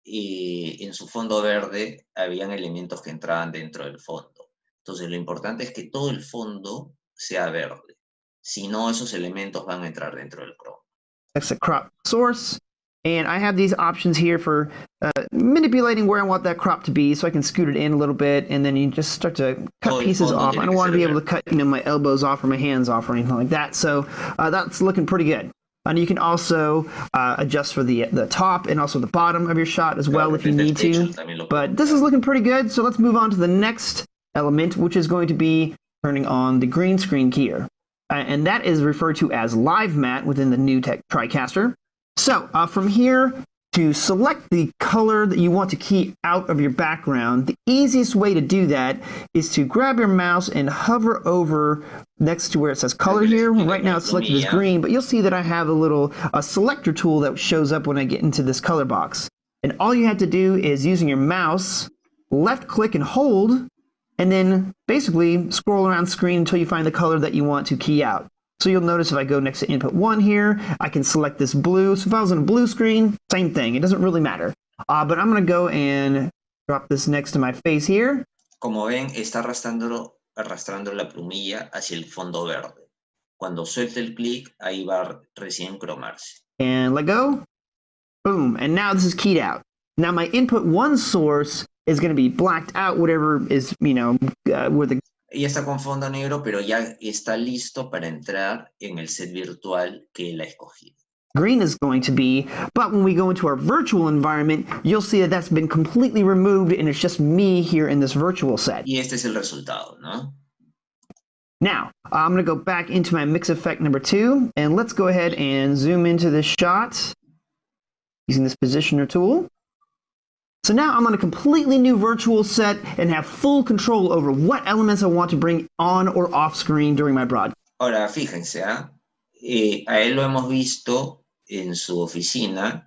en su fondo verde habían elementos que entraban dentro del fondo. Entonces lo importante es que todo el fondo sea verde. Si no, esos elementos van a entrar dentro del crop. Exit crop source, and I have these options here for manipulating where I want that crop to be, so I can scoot it in a little bit, and then you just start to cut pieces off. I don't want to be able to cut, you know, my elbows off or my hands off or anything like that. So that's looking pretty good. And you can also adjust for the top and also the bottom of your shot as well if you need to. But this is looking pretty good, so let's move on to the next element, which is going to be turning on the green screen keyer. And that is referred to as Live Matte within the NewTek TriCaster. So from here, to select the color that you want to key out of your background, the easiest way to do that is to grab your mouse and hover over next to where it says color here. Right now it's selected as green, but you'll see that I have a selector tool that shows up when I get into this color box. And all you have to do is using your mouse, left click and hold, and then basically scroll around the screen until you find the color that you want to key out. So you'll notice if I go next to input 1 here, I can select this blue. So if I was on a blue screen, same thing. It doesn't really matter. But I'm going to go and drop this next to my face here. Como ven, está arrastrando arrastrando la plumilla hacia el fondo verde. Cuando suelte el clic, ahí va recién cromarse. And let go. Boom. And now this is keyed out. Now my input one source is going to be blacked out, whatever is, where the... Ya está con fondo negro, pero ya está listo para entrar en el set virtual que él ha escogido. green is going to be, but when we go into our virtual environment, you'll see that that's been completely removed and it's just me here in this virtual set. Y este es el resultado, ¿no? Now, I'm going to go back into my mix effect number 2, and let's go ahead and zoom into this shot using this positioner tool. So now I'm on a completely new virtual set and have full control over what elements I want to bring on or off screen during my broadcast. Ahora, fíjense, a él lo hemos visto en su oficina,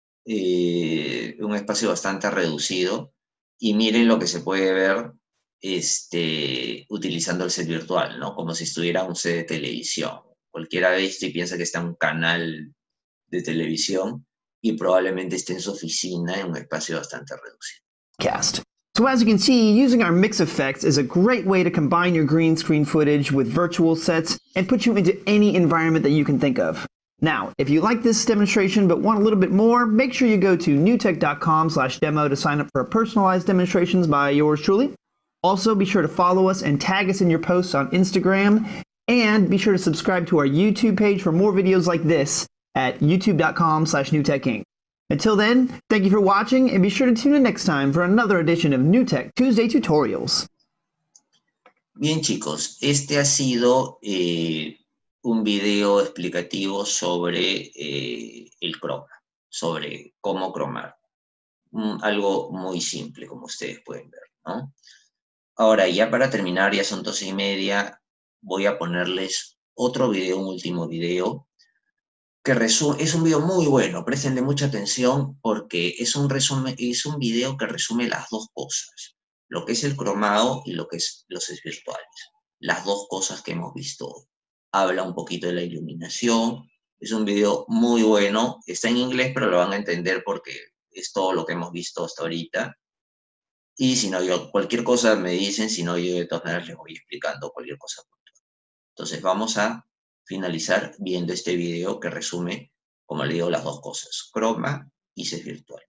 un espacio bastante reducido, y miren lo que se puede ver utilizando el set virtual, ¿no? Como si estuviera un set de televisión. Cualquiera ve esto y piensa que está en un canal de televisión y probablemente esté en su oficina en un espacio bastante reducido. So as you can see, using our mix effects is a great way to combine your green screen footage with virtual sets and put you into any environment that you can think of. Now, if you like this demonstration but want a little bit more, make sure you go to newtek.com/demo to sign up for personalized demonstrations by yours truly. Also, be sure to follow us and tag us in your posts on Instagram, and be sure to subscribe to our YouTube page for more videos like this at youtube.com/newtekinc. Until then, thank you for watching, and be sure to tune in next time for another edition of NewTek Tuesday Tutorials. Bien, chicos, este ha sido un video explicativo sobre el croma, sobre cómo cromar. Algo muy simple, como ustedes pueden ver, ¿no? Ahora, ya para terminar, ya son 12:30, voy a ponerles otro video, un último video, que es un video muy bueno, préstenle mucha atención porque es un video que resume las dos cosas, lo que es el cromado y lo que es los sets virtuales, las dos cosas que hemos visto hoy. Habla un poquito de la iluminación, es un video muy bueno, está en inglés pero lo van a entender porque es todo lo que hemos visto hasta ahorita. Y si no, cualquier cosa me dicen, si no, yo de todas maneras les voy explicando cualquier cosa puntual. Entonces vamos a finalizar viendo este video que resume, como le digo, las dos cosas, croma y sets virtuales.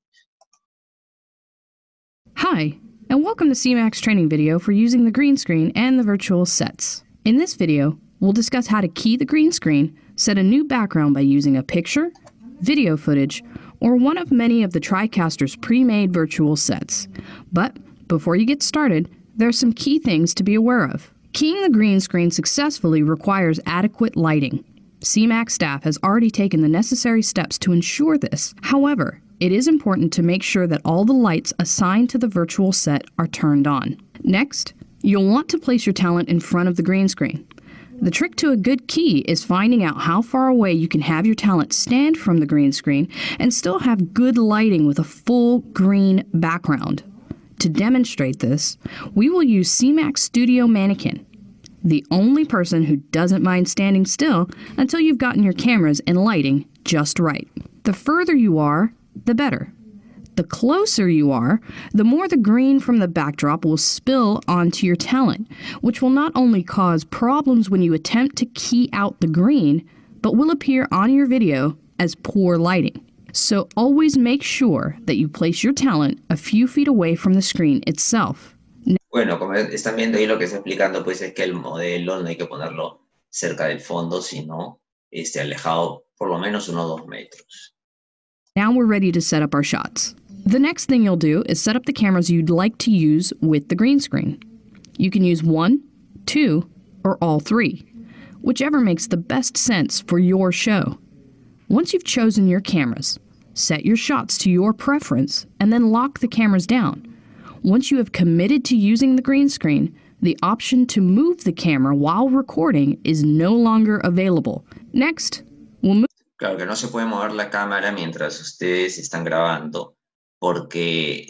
Hi, and welcome to CMAX training video for using the green screen and the virtual sets. In this video, we'll discuss how to key the green screen, set a new background by using a picture, video footage, or one of many of the TriCaster's pre-made virtual sets. But before you get started, there are some key things to be aware of. Keying the green screen successfully requires adequate lighting. CMAX staff has already taken the necessary steps to ensure this. However, it is important to make sure that all the lights assigned to the virtual set are turned on. Next, you'll want to place your talent in front of the green screen. The trick to a good key is finding out how far away you can have your talent stand from the green screen and still have good lighting with a full green background. To demonstrate this, we will use CMAX Studio Mannequin, the only person who doesn't mind standing still until you've gotten your cameras and lighting just right. The further you are, the better. The closer you are, the more the green from the backdrop will spill onto your talent, which will not only cause problems when you attempt to key out the green, but will appear on your video as poor lighting. So always make sure that you place your talent a few feet away from the screen itself. Bueno, como están viendo ahí lo que está explicando, pues es que el modelo no hay que ponerlo cerca del fondo, sino alejado por lo menos unos 2 metros. Now we're ready to set up our shots. The next thing you'll do is set up the cameras you'd like to use with the green screen. You can use 1, 2, or all 3, whichever makes the best sense for your show. Once you've chosen your cameras, set your shots to your preference and then lock the cameras down. Once you have committed to using the green screen, the option to move the camera while recording is no longer available. Next, we'll move... Claro que no se puede mover la cámara mientras ustedes están grabando, porque,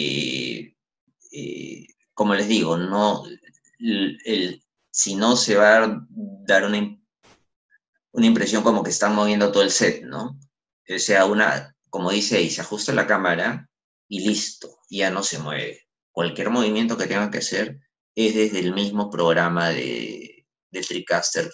como les digo, no, si no se va a dar una impresión como que están moviendo todo el set, ¿no? O sea, como dice ahí, se ajusta la cámara y listo, ya no se mueve. Cualquier movimiento que tengan que hacer es desde el mismo programa del TriCaster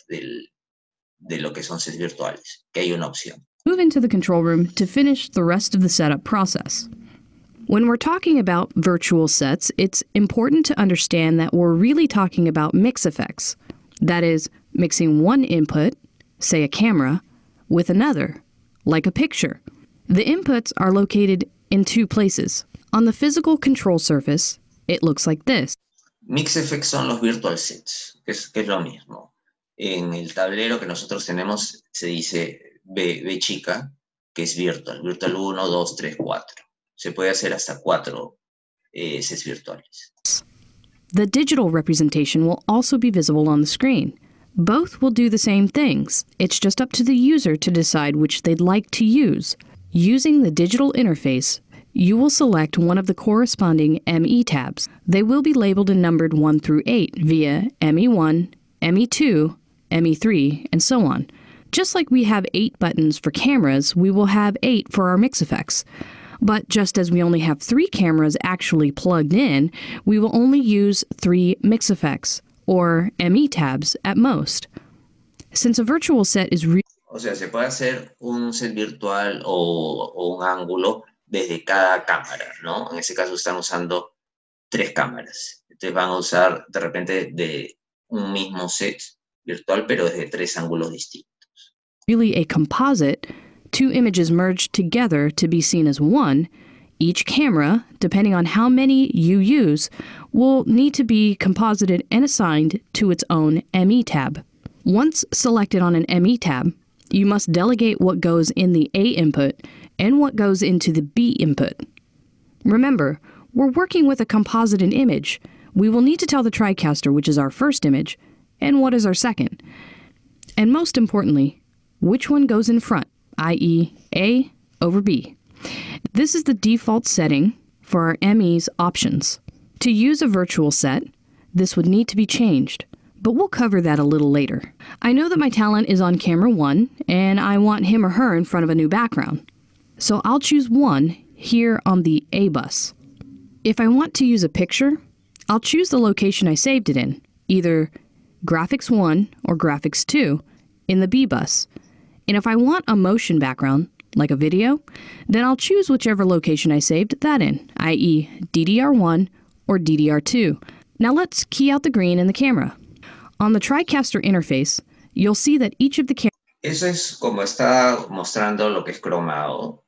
de lo que son sets virtuales, que hay una opción. Move into the control room to finish the rest of the setup process. When we're talking about virtual sets, it's important to understand that we're really talking about mix effects. That is, mixing one input, say a camera, with another, like a picture. The inputs are located in two places. On the physical control surface, it looks like this. Mix effects son los virtual sets, que es lo mismo. En el tablero que nosotros tenemos se dice B chica, que es virtual 1, 2, 3, 4. Se puede hacer hasta 4 sets virtuales. The digital representation will also be visible on the screen. Both will do the same things. It's just up to the user to decide which they'd like to use. Using the digital interface, you will select one of the corresponding ME tabs. They will be labeled and numbered 1 through 8 via ME1, ME2, ME3, and so on. Just like we have 8 buttons for cameras, we will have 8 for our mix effects. But just as we only have 3 cameras actually plugged in, we will only use 3 mix effects, or ME tabs at most. Since a virtual set is O sea, se puede hacer un set virtual o un ángulo desde cada cámara, ¿no? En ese caso están usando 3 cámaras. Entonces van a usar de repente de un mismo set virtual, pero desde 3 ángulos distintos. really a composite, 2 images merged together to be seen as one, each camera, depending on how many you use, will need to be composited and assigned to its own ME tab. Once selected on an ME tab, you must delegate what goes in the A input and what goes into the B input. Remember, we're working with a composited image. We will need to tell the TriCaster which is our first image and what is our second. And most importantly, which one goes in front, i.e. A over B. This is the default setting for our ME's options. To use a virtual set, this would need to be changed, but we'll cover that a little later. I know that my talent is on camera 1, and I want him or her in front of a new background. So I'll choose 1 here on the A bus. If I want to use a picture, I'll choose the location I saved it in, either Graphics 1 or Graphics 2 in the B bus. And if I want a motion background, like a video, then I'll choose whichever location I saved that in, i.e. DDR1 or DDR2. Now let's key out the green in the camera. On the TriCaster interface, you'll see that each of the cameras... Eso es como está mostrando lo que es cromado.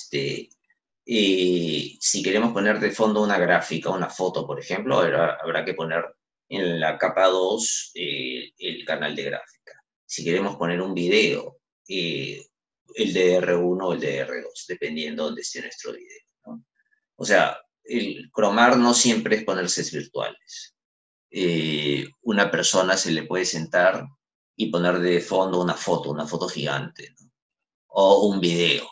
Si queremos poner de fondo una gráfica, una foto, por ejemplo, habrá que poner en la capa 2 el canal de gráfica. Si queremos poner un video, el DDR1 o el DDR2, dependiendo de dónde esté nuestro video, ¿no? O sea, el cromar no siempre es poner sets virtuales. Una persona se le puede sentar y poner de fondo una foto gigante, ¿no? O un video.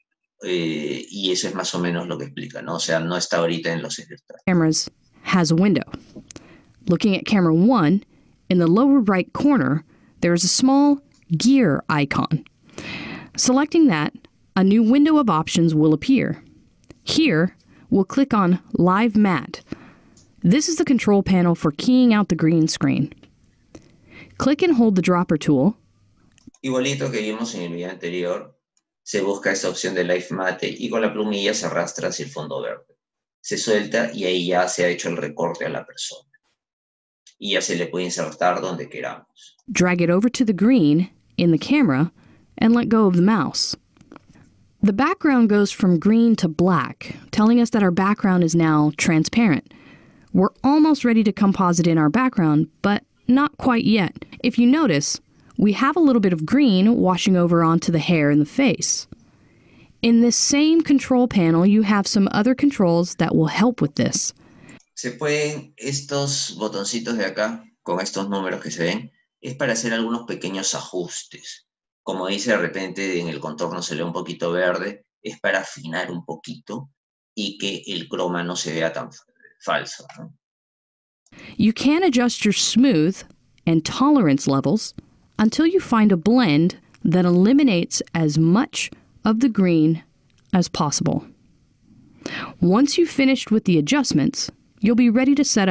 Y eso es más o menos lo que explica, ¿no? O sea, no está ahorita en los sets virtuales. Cameras has a window. Looking at camera 1, in the lower right corner, there is a small gear icon. Selecting that, a new window of options will appear. Here, we'll click on Live Mat. This is the control panel for keying out the green screen. Click and hold the dropper tool. Igualito que vimos en el video anterior, se busca esta opción de Live Matte y con la plumilla se arrastra hacia el fondo verde. Se suelta y ahí ya se ha hecho el recorte a la persona. Y ya se le puede insertar donde queramos. Drag it over to the green in the camera and let go of the mouse. The background goes from green to black, telling us that our background is now transparent. We're almost ready to composite in our background, but not quite yet. If you notice, we have a little bit of green washing over onto the hair and the face. In this same control panel, you have some other controls that will help with this. Se pueden, estos botoncitos de acá, con estos números que se ven, es para hacer algunos pequeños ajustes. Como dice, de repente en el contorno se ve un poquito verde, es para afinar un poquito y que el croma no se vea tan falso, ¿no? You can adjust your smooth and tolerance levels until you find a blend that eliminates as much of the green as possible. Once you've finished with the adjustments, you'll be ready to set up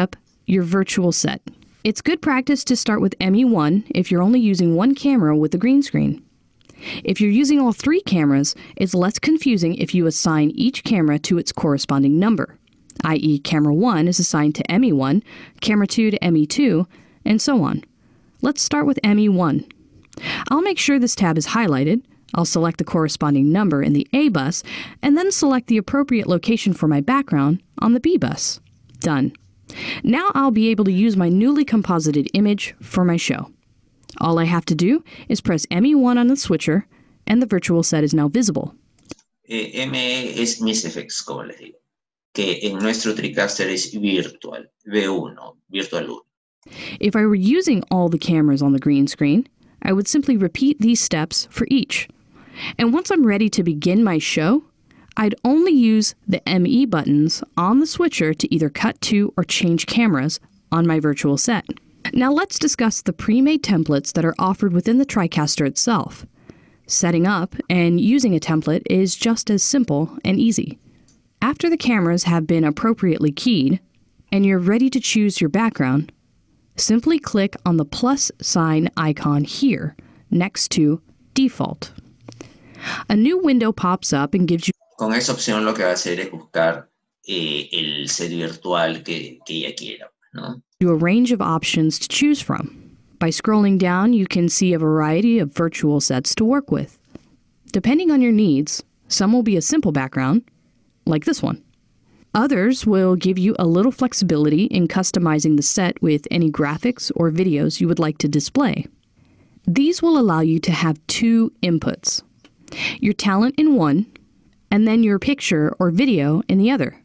your virtual set. It's good practice to start with ME1 if you're only using one camera with the green screen. If you're using all three cameras, it's less confusing if you assign each camera to its corresponding number, i.e. camera 1 is assigned to ME1, camera 2 to ME2, and so on. Let's start with ME1. I'll make sure this tab is highlighted. I'll select the corresponding number in the A bus, and then select the appropriate location for my background on the B bus. Done. Now I'll be able to use my newly composited image for my show. All I have to do is press ME1 on the switcher, and the virtual set is now visible. ME es Mist FX, como les digo, que en nuestro TriCaster es virtual, V1, virtual 1. If I were using all the cameras on the green screen, I would simply repeat these steps for each. And once I'm ready to begin my show, I'd only use the ME buttons on the switcher to either cut to or change cameras on my virtual set. Now let's discuss the pre-made templates that are offered within the TriCaster itself. Setting up and using a template is just as simple and easy. After the cameras have been appropriately keyed, and you're ready to choose your background, simply click on the plus sign icon here, next to Default. A new window pops up and gives you Con esa opción lo que va a hacer es buscar el set virtual que ella quiera, ¿no? a range of options to choose from. By scrolling down, you can see a variety of virtual sets to work with. Depending on your needs, some will be a simple background, like this one. Others will give you a little flexibility in customizing the set with any graphics or videos you would like to display. These will allow you to have two inputs, your talent in one, and then your picture or video in the other.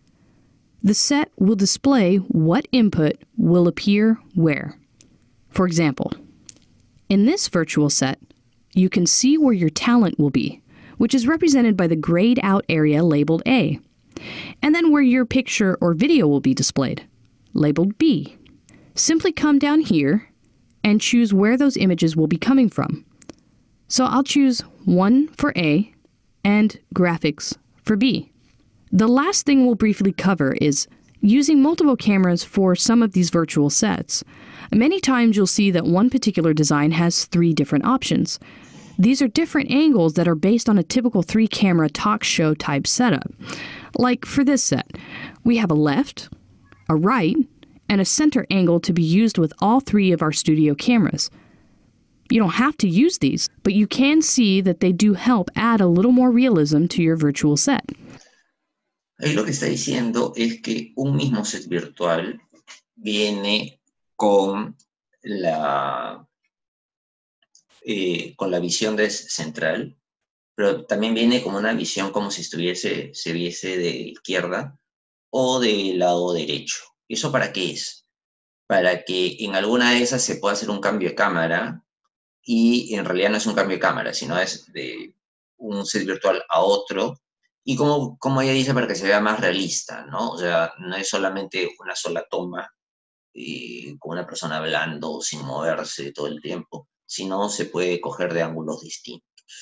The set will display what input will appear where. For example, in this virtual set, you can see where your talent will be, which is represented by the grayed out area labeled A, and then where your picture or video will be displayed, labeled B. Simply come down here and choose where those images will be coming from. So I'll choose 1 for A and graphics for B. The last thing we'll briefly cover is using multiple cameras for some of these virtual sets. Many times you'll see that one particular design has 3 different options. These are different angles that are based on a typical 3-camera talk show type setup. Like for this set, we have a left, a right, and a center angle to be used with all 3 of our studio cameras. You don't have to use these, but you can see that they do help add a little more realism to your virtual set. Ahí lo que está diciendo es que un mismo set virtual viene con la visión central, pero también viene como una visión como si se viese de izquierda o del lado derecho. ¿Eso para qué es? Para que en alguna de esas se pueda hacer un cambio de cámara, y en realidad no es un cambio de cámara, sino es de un set virtual a otro, y como ella dice, para que se vea más realista, ¿no? O sea, no es solamente una sola toma con una persona hablando sin moverse todo el tiempo, sino se puede coger de ángulos distintos.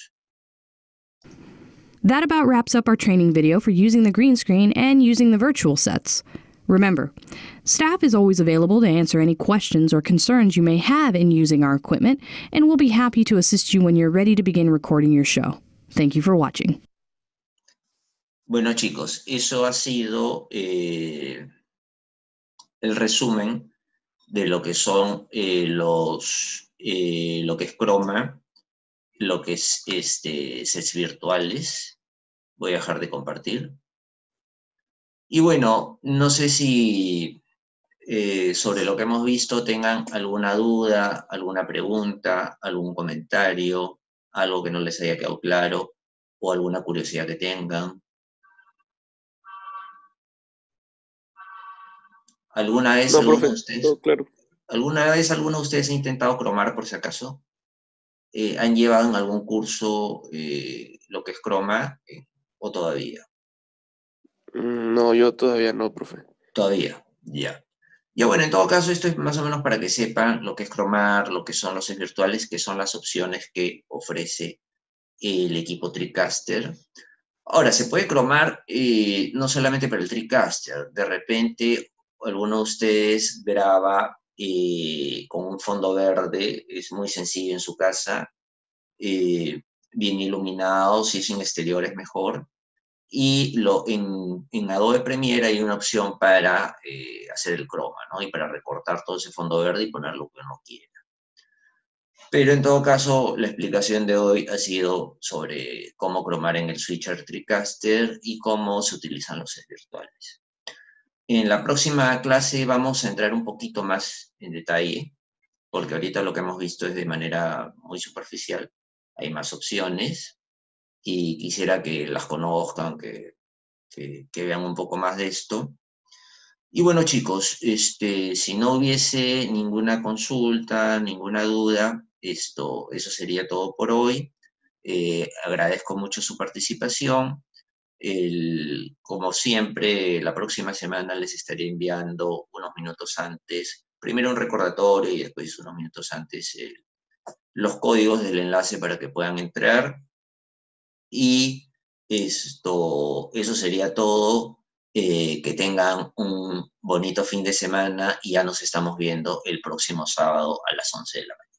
That about wraps up our training video for using the green screen and using the virtual sets. Remember, staff is always available to answer any questions or concerns you may have in using our equipment, and we'll be happy to assist you when you're ready to begin recording your show. Thank you for watching. Bueno, chicos, eso ha sido el resumen de lo que son lo que es Chroma, lo que es sets virtuales. Voy a dejar de compartir. Y bueno, no sé si sobre lo que hemos visto tengan alguna duda, alguna pregunta, algún comentario, algo que no les haya quedado claro o alguna curiosidad que tengan. ¿Alguna vez alguno de ustedes? No, claro. ¿Alguna vez alguno de ustedes ha intentado cromar por si acaso? ¿Han llevado en algún curso lo que es Chroma o todavía? No, yo todavía no, profe. Todavía, ya. Ya bueno, en todo caso, esto es más o menos para que sepan lo que es cromar, lo que son los sets virtuales, que son las opciones que ofrece el equipo TriCaster. Ahora, se puede cromar no solamente para el TriCaster, de repente alguno de ustedes graba con un fondo verde, es muy sencillo en su casa, bien iluminado, si es en exterior es mejor. Y en Adobe Premiere hay una opción para hacer el croma, ¿no? Y para recortar todo ese fondo verde y poner lo que uno quiera. Pero en todo caso, la explicación de hoy ha sido sobre cómo cromar en el Switcher TriCaster y cómo se utilizan los sets virtuales. En la próxima clase vamos a entrar un poquito más en detalle, porque ahorita lo que hemos visto es de manera muy superficial. Hay más opciones y quisiera que las conozcan, que vean un poco más de esto. Y bueno, chicos, si no hubiese ninguna consulta, ninguna duda, eso sería todo por hoy. Agradezco mucho su participación. Como siempre, la próxima semana les estaré enviando unos minutos antes, primero un recordatorio y después unos minutos antes los códigos del enlace para que puedan entrar. Y eso sería todo. Que tengan un bonito fin de semana y ya nos estamos viendo el próximo sábado a las 11 de la mañana.